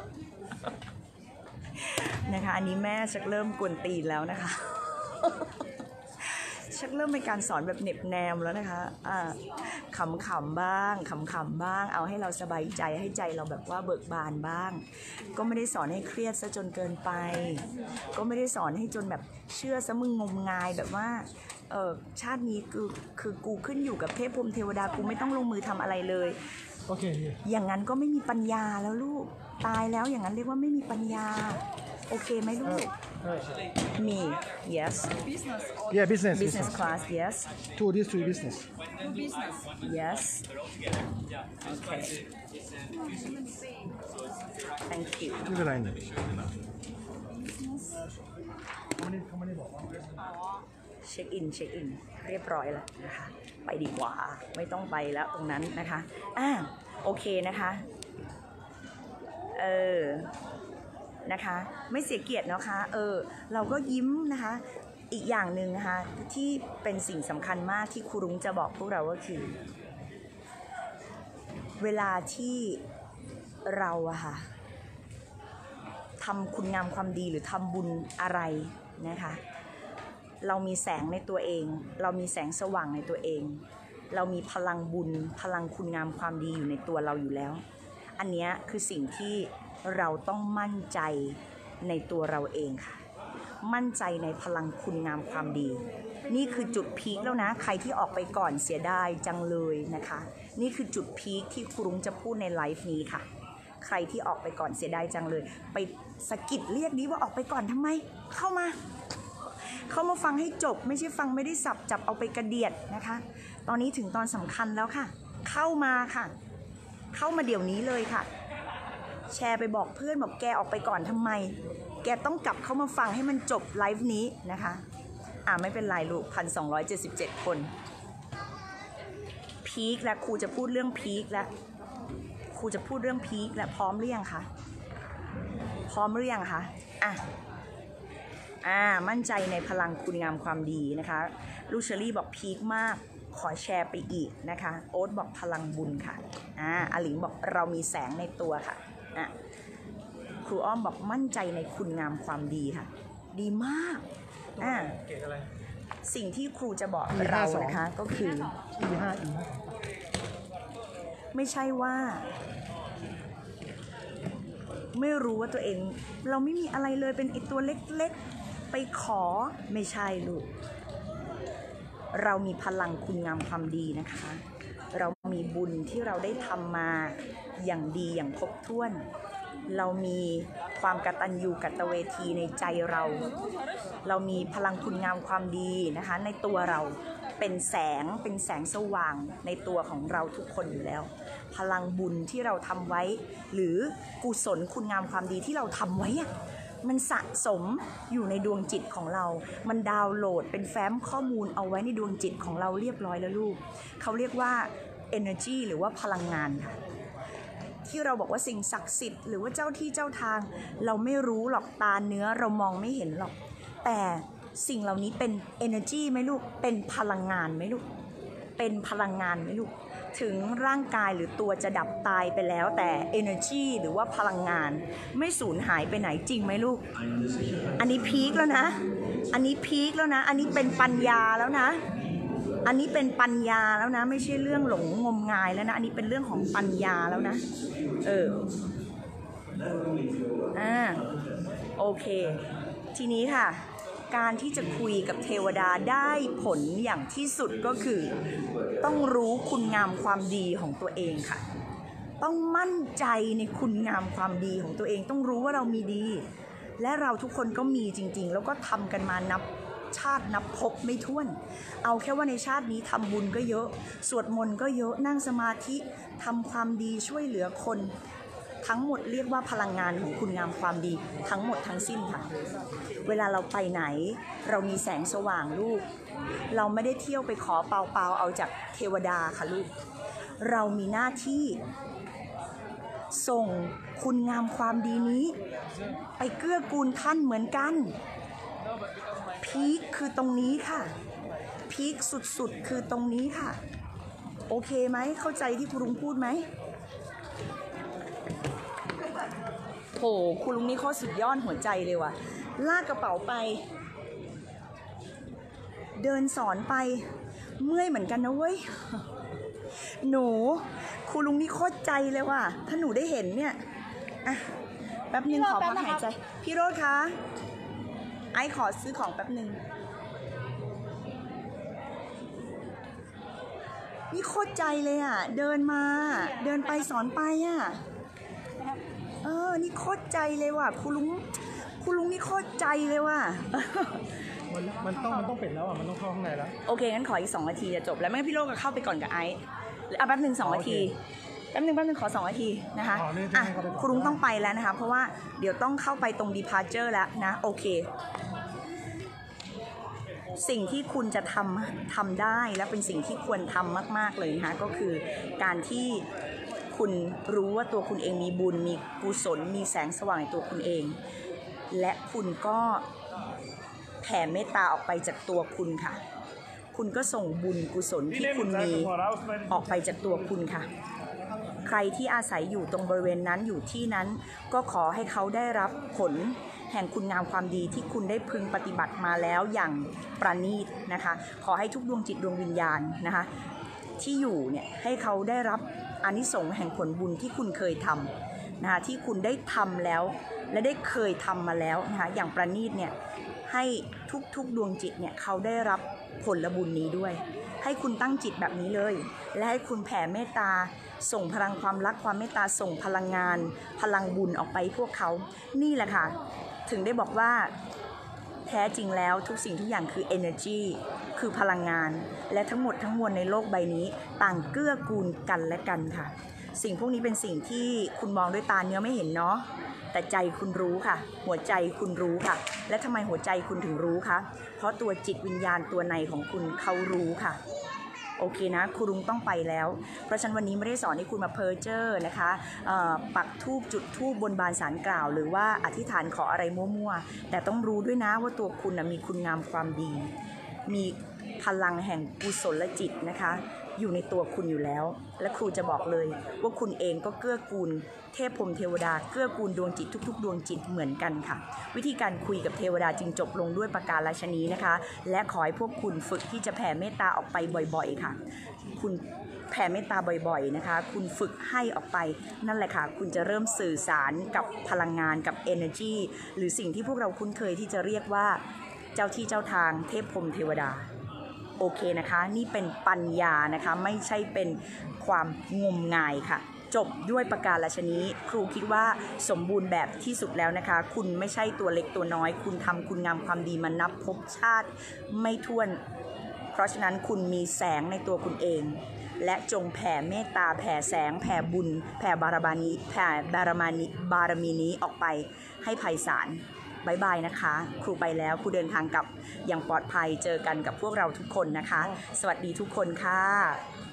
นะคะอันนี้แม่ชักเริ่มกวนตีนแล้วนะคะ ชักเริ่มเป็นการสอนแบบเน็บแนมแล้วนะคะขำๆบ้างขำๆบ้างเอาให้เราสบายใจให้ใจเราแบบว่าเบิกบานบ้างก็ไม่ได้สอนให้เครียดซะจนเกินไปก็ไม่ได้สอนให้จนแบบเชื่อซะมึงงมงายแบบว่าชาตินี้คือกูขึ้นอยู่กับเทพพรหมเทวดากูไม่ต้องลงมือทำอะไรเลยโอเคอย่างนั้นก็ไม่มีปัญญาแล้วลูกตายแล้วอย่างนั้นเรียกว่าไม่มีปัญญาโอเคไหมลูกมี yes yeah business class yes two this two business yes okay thank you ไม่เป็นไรเนี่ยเขาไม่ได้บอกว่าเช็คอินเรียบร้อยแล้วนะคะไปดีกว่าไม่ต้องไปแล้วตรงนั้นนะคะโอเคนะคะนะคะไม่เสียเกียรตินะคะเราก็ยิ้มนะคะอีกอย่างหนึ่งนะคะที่เป็นสิ่งสำคัญมากที่ครูรุ้งจะบอกพวกเราก็คือเวลาที่เราอะค่ะทำคุณงามความดีหรือทำบุญอะไรนะคะเรามีแสงในตัวเองเรามีแสงสว่างในตัวเองเรามีพลังบุญพลังคุณงามความดีอยู่ในตัวเราอยู่แล้วอันนี้คือสิ่งที่เราต้องมั่นใจในตัวเราเองค่ะมั่นใจในพลังคุณงามความดีนี่คือจุดพีคแล้วนะใครที่ออกไปก่อนเสียดายจังเลยนะคะนี่คือจุดพีคที่ครูรุ้งจะพูดในไลฟ์นี้ค่ะใครที่ออกไปก่อนเสียดายจังเลยไปสะกิดเรียกนี้ว่าออกไปก่อนทำไมเข้ามาฟังให้จบไม่ใช่ฟังไม่ได้สับจับเอาไปกระเดียดนะคะตอนนี้ถึงตอนสำคัญแล้วค่ะเข้ามาค่ะเข้ามาเดี๋ยวนี้เลยค่ะแชร์ไปบอกเพื่อนบอกแกออกไปก่อนทำไมแกต้องกลับเข้ามาฟังให้มันจบไลฟ์นี้นะคะไม่เป็นไรลูก1,277 คนพีคแล้วครูจะพูดเรื่องพีคแล้วครูจะพูดเรื่องพีคแล้วพร้อมหรือยังคะพร้อมหรือยังคะมั่นใจในพลังคุณงามความดีนะคะลูกเชอรี่บอกพีคมากขอแชร์ไปอีกนะคะโอ๊ตบอกพลังบุญค่ะอาหลิงบอกเรามีแสงในตัวค่ะครูอ้อมบอกมั่นใจในคุณงามความดีค่ะดีมากเก่งอะไรสิ่งที่ครูจะบอกเรานะคะก็คือ E5 ไม่ใช่ว่าไม่รู้ว่าตัวเองเราไม่มีอะไรเลยเป็นไอตัวเล็กๆไปขอไม่ใช่ลูกเรามีพลังคุณงามความดีนะคะเรามีบุญที่เราได้ทำมาอย่างดีอย่างครบถ้วนเรามีความกตัญญูกตเวทีในใจเรามีพลังคุณงามความดีนะคะในตัวเราเป็นแสงสว่างในตัวของเราทุกคนอยู่แล้วพลังบุญที่เราทำไว้หรือกุศลคุณงามความดีที่เราทำไว้มันสะสมอยู่ในดวงจิตของเรามันดาวน์โหลดเป็นแฟ้มข้อมูลเอาไว้ในดวงจิตของเราเรียบร้อยแล้วลูกเขาเรียกว่า energy หรือว่าพลังงานค่ะที่เราบอกว่าสิ่งศักดิ์สิทธิ์หรือว่าเจ้าที่เจ้าทางเราไม่รู้หรอกตาเนื้อเรามองไม่เห็นหรอกแต่สิ่งเหล่านี้เป็น energy ไหมลูกเป็นพลังงานไหมลูกเป็นพลังงานไหมลูกถึงร่างกายหรือตัวจะดับตายไปแล้วแต่ energy หรือว่าพลังงานไม่สูญหายไปไหนจริงไหมลูกอันนี้พีคแล้วนะอันนี้พีคแล้วนะอันนี้เป็นปัญญาแล้วนะอันนี้เป็นปัญญาแล้วนะไม่ใช่เรื่องหลงงมงายแล้วนะอันนี้เป็นเรื่องของปัญญาแล้วนะโอเคทีนี้ค่ะการที่จะคุยกับเทวดาได้ผลอย่างที่สุดก็คือต้องรู้คุณงามความดีของตัวเองค่ะต้องมั่นใจในคุณงามความดีของตัวเองต้องรู้ว่าเรามีดีและเราทุกคนก็มีจริงๆแล้วก็ทำกันมานับชาตินับภพไม่ถ้วนเอาแค่ว่าในชาตินี้ทำบุญก็เยอะสวดมนต์ก็เยอะนั่งสมาธิทำความดีช่วยเหลือคนทั้งหมดเรียกว่าพลังงานของคุณงามความดีทั้งหมดทั้งสิ้นค่ะเวลาเราไปไหนเรามีแสงสว่างลูกเราไม่ได้เที่ยวไปขอเปล่าๆเอาจากเทวดาค่ะลูกเรามีหน้าที่ส่งคุณงามความดีนี้ไปเกื้อกูลท่านเหมือนกันพีคคือตรงนี้ค่ะพีคสุดๆคือตรงนี้ค่ะโอเคไหมเข้าใจที่ครูลุงพูดไหมโหครูลุงนี่โคตรสุดยอดหัวใจเลยว่ะลากกระเป๋าไปเดินสอนไปเมื่อยเหมือนกันนะเว้ยหนูครูลุงนี่โคตรใจเลยว่ะถ้าหนูได้เห็นเนี่ยแป๊บนึงขอพักหายใจพี่โรจน์คะไอ้ขอซื้อของแป๊บนึงนี่โคตรใจเลยเดินมาเดินไปสอนไปนี่โคตรใจเลยว่ะครูลุงนี่โคตรใจเลยว่ะมันต้องเป็นแล้วมันต้องเข้าข้างในแล้วโอเคงั้นขออีก2 นาทีจะจบแล้วไม่งั้นพี่โลก็เข้าไปก่อนกับไอซ์แป๊บนึง2 นาทีแป๊บนึงขอ2 นาทีนะคะครูลุงต้องไปแล้วนะคะเพราะว่าเดี๋ยวต้องเข้าไปตรง departure แล้วนะโอเคสิ่งที่คุณจะทำได้และเป็นสิ่งที่ควรทำมากๆเลยนะคะก็คือการที่คุณรู้ว่าตัวคุณเองมีบุญมีกุศลมีแสงสว่างในตัวคุณเองและคุณก็แผ่เมตตาออกไปจากตัวคุณค่ะคุณก็ส่งบุญกุศลที่คุณมีออกไปจากตัวคุณค่ะใครที่อาศัยอยู่ตรงบริเวณนั้นอยู่ที่นั้นก็ขอให้เขาได้รับผลแห่งคุณงามความดีที่คุณได้พึงปฏิบัติมาแล้วอย่างประณีตนะคะขอให้ทุกดวงจิตดวงวิญญาณนะคะที่อยู่เนี่ยให้เขาได้รับอานิสงส์แห่งผลบุญที่คุณเคยทำนะคะที่คุณได้ทำแล้วและได้เคยทำมาแล้วนะคะอย่างประณีตเนี่ยให้ทุกดวงจิตเนี่ยเขาได้รับผลบุญนี้ด้วยให้คุณตั้งจิตแบบนี้เลยและให้คุณแผ่เมตตาส่งพลังความรักความเมตตาส่งพลังงานพลังบุญออกไปพวกเขานี่แหละค่ะถึงได้บอกว่าแท้จริงแล้วทุกสิ่งทุกอย่างคือ energy คือพลังงานและทั้งหมดทั้งมวลในโลกใบนี้ต่างเกื้อกูลกันและกันค่ะสิ่งพวกนี้เป็นสิ่งที่คุณมองด้วยตาเนื้อไม่เห็นเนาะแต่ใจคุณรู้ค่ะหัวใจคุณรู้ค่ะและทำไมหัวใจคุณถึงรู้คะเพราะตัวจิตวิญญาณตัวในของคุณเขารู้ค่ะโอเคนะครูรุ้งต้องไปแล้วเพราะฉะนั้นวันนี้ไม่ได้สอนให้คุณมาเพ้อเจ้อนะคะปักธูปจุดธูปบนบานศาลกล่าวหรือว่าอธิษฐานขออะไรมั่วๆแต่ต้องรู้ด้วยนะว่าตัวคุณมีคุณงามความดีมีพลังแห่งกุศลจิตนะคะอยู่ในตัวคุณอยู่แล้วและครูจะบอกเลยว่าคุณเองก็เกื้อกูลเทพพรหมเทวดาเกื้อกูลดวงจิตทุกๆดวงจิตเหมือนกันค่ะวิธีการคุยกับเทวดาจึงจบลงด้วยประการฉนี้นะคะและขอให้พวกคุณฝึกที่จะแผ่เมตตาออกไปบ่อยๆค่ะคุณแผ่เมตตาบ่อยๆนะคะคุณฝึกให้ออกไปนั่นแหละค่ะคุณจะเริ่มสื่อสารกับพลังงานกับ energy หรือสิ่งที่พวกเราคุ้นเคยที่จะเรียกว่าเจ้าที่เจ้าทางเทพพรหมเทวดาโอเคนะคะนี่เป็นปัญญานะคะไม่ใช่เป็นความงมงายค่ะจบด้วยประการฉนี้ครูคิดว่าสมบูรณ์แบบที่สุดแล้วนะคะคุณไม่ใช่ตัวเล็กตัวน้อยคุณทำคุณงามความดีมานับภพชาติไม่ถ้วนเพราะฉะนั้นคุณมีแสงในตัวคุณเองและจงแผ่เมตตาแผ่แสงแผ่บุญแผ่บารมีนี้ออกไปให้ไพศาลบายบายนะคะครูไปแล้วครูเดินทางกลับอย่างปลอดภัยเจอกันกับพวกเราทุกคนนะคะสวัสดีทุกคนค่ะ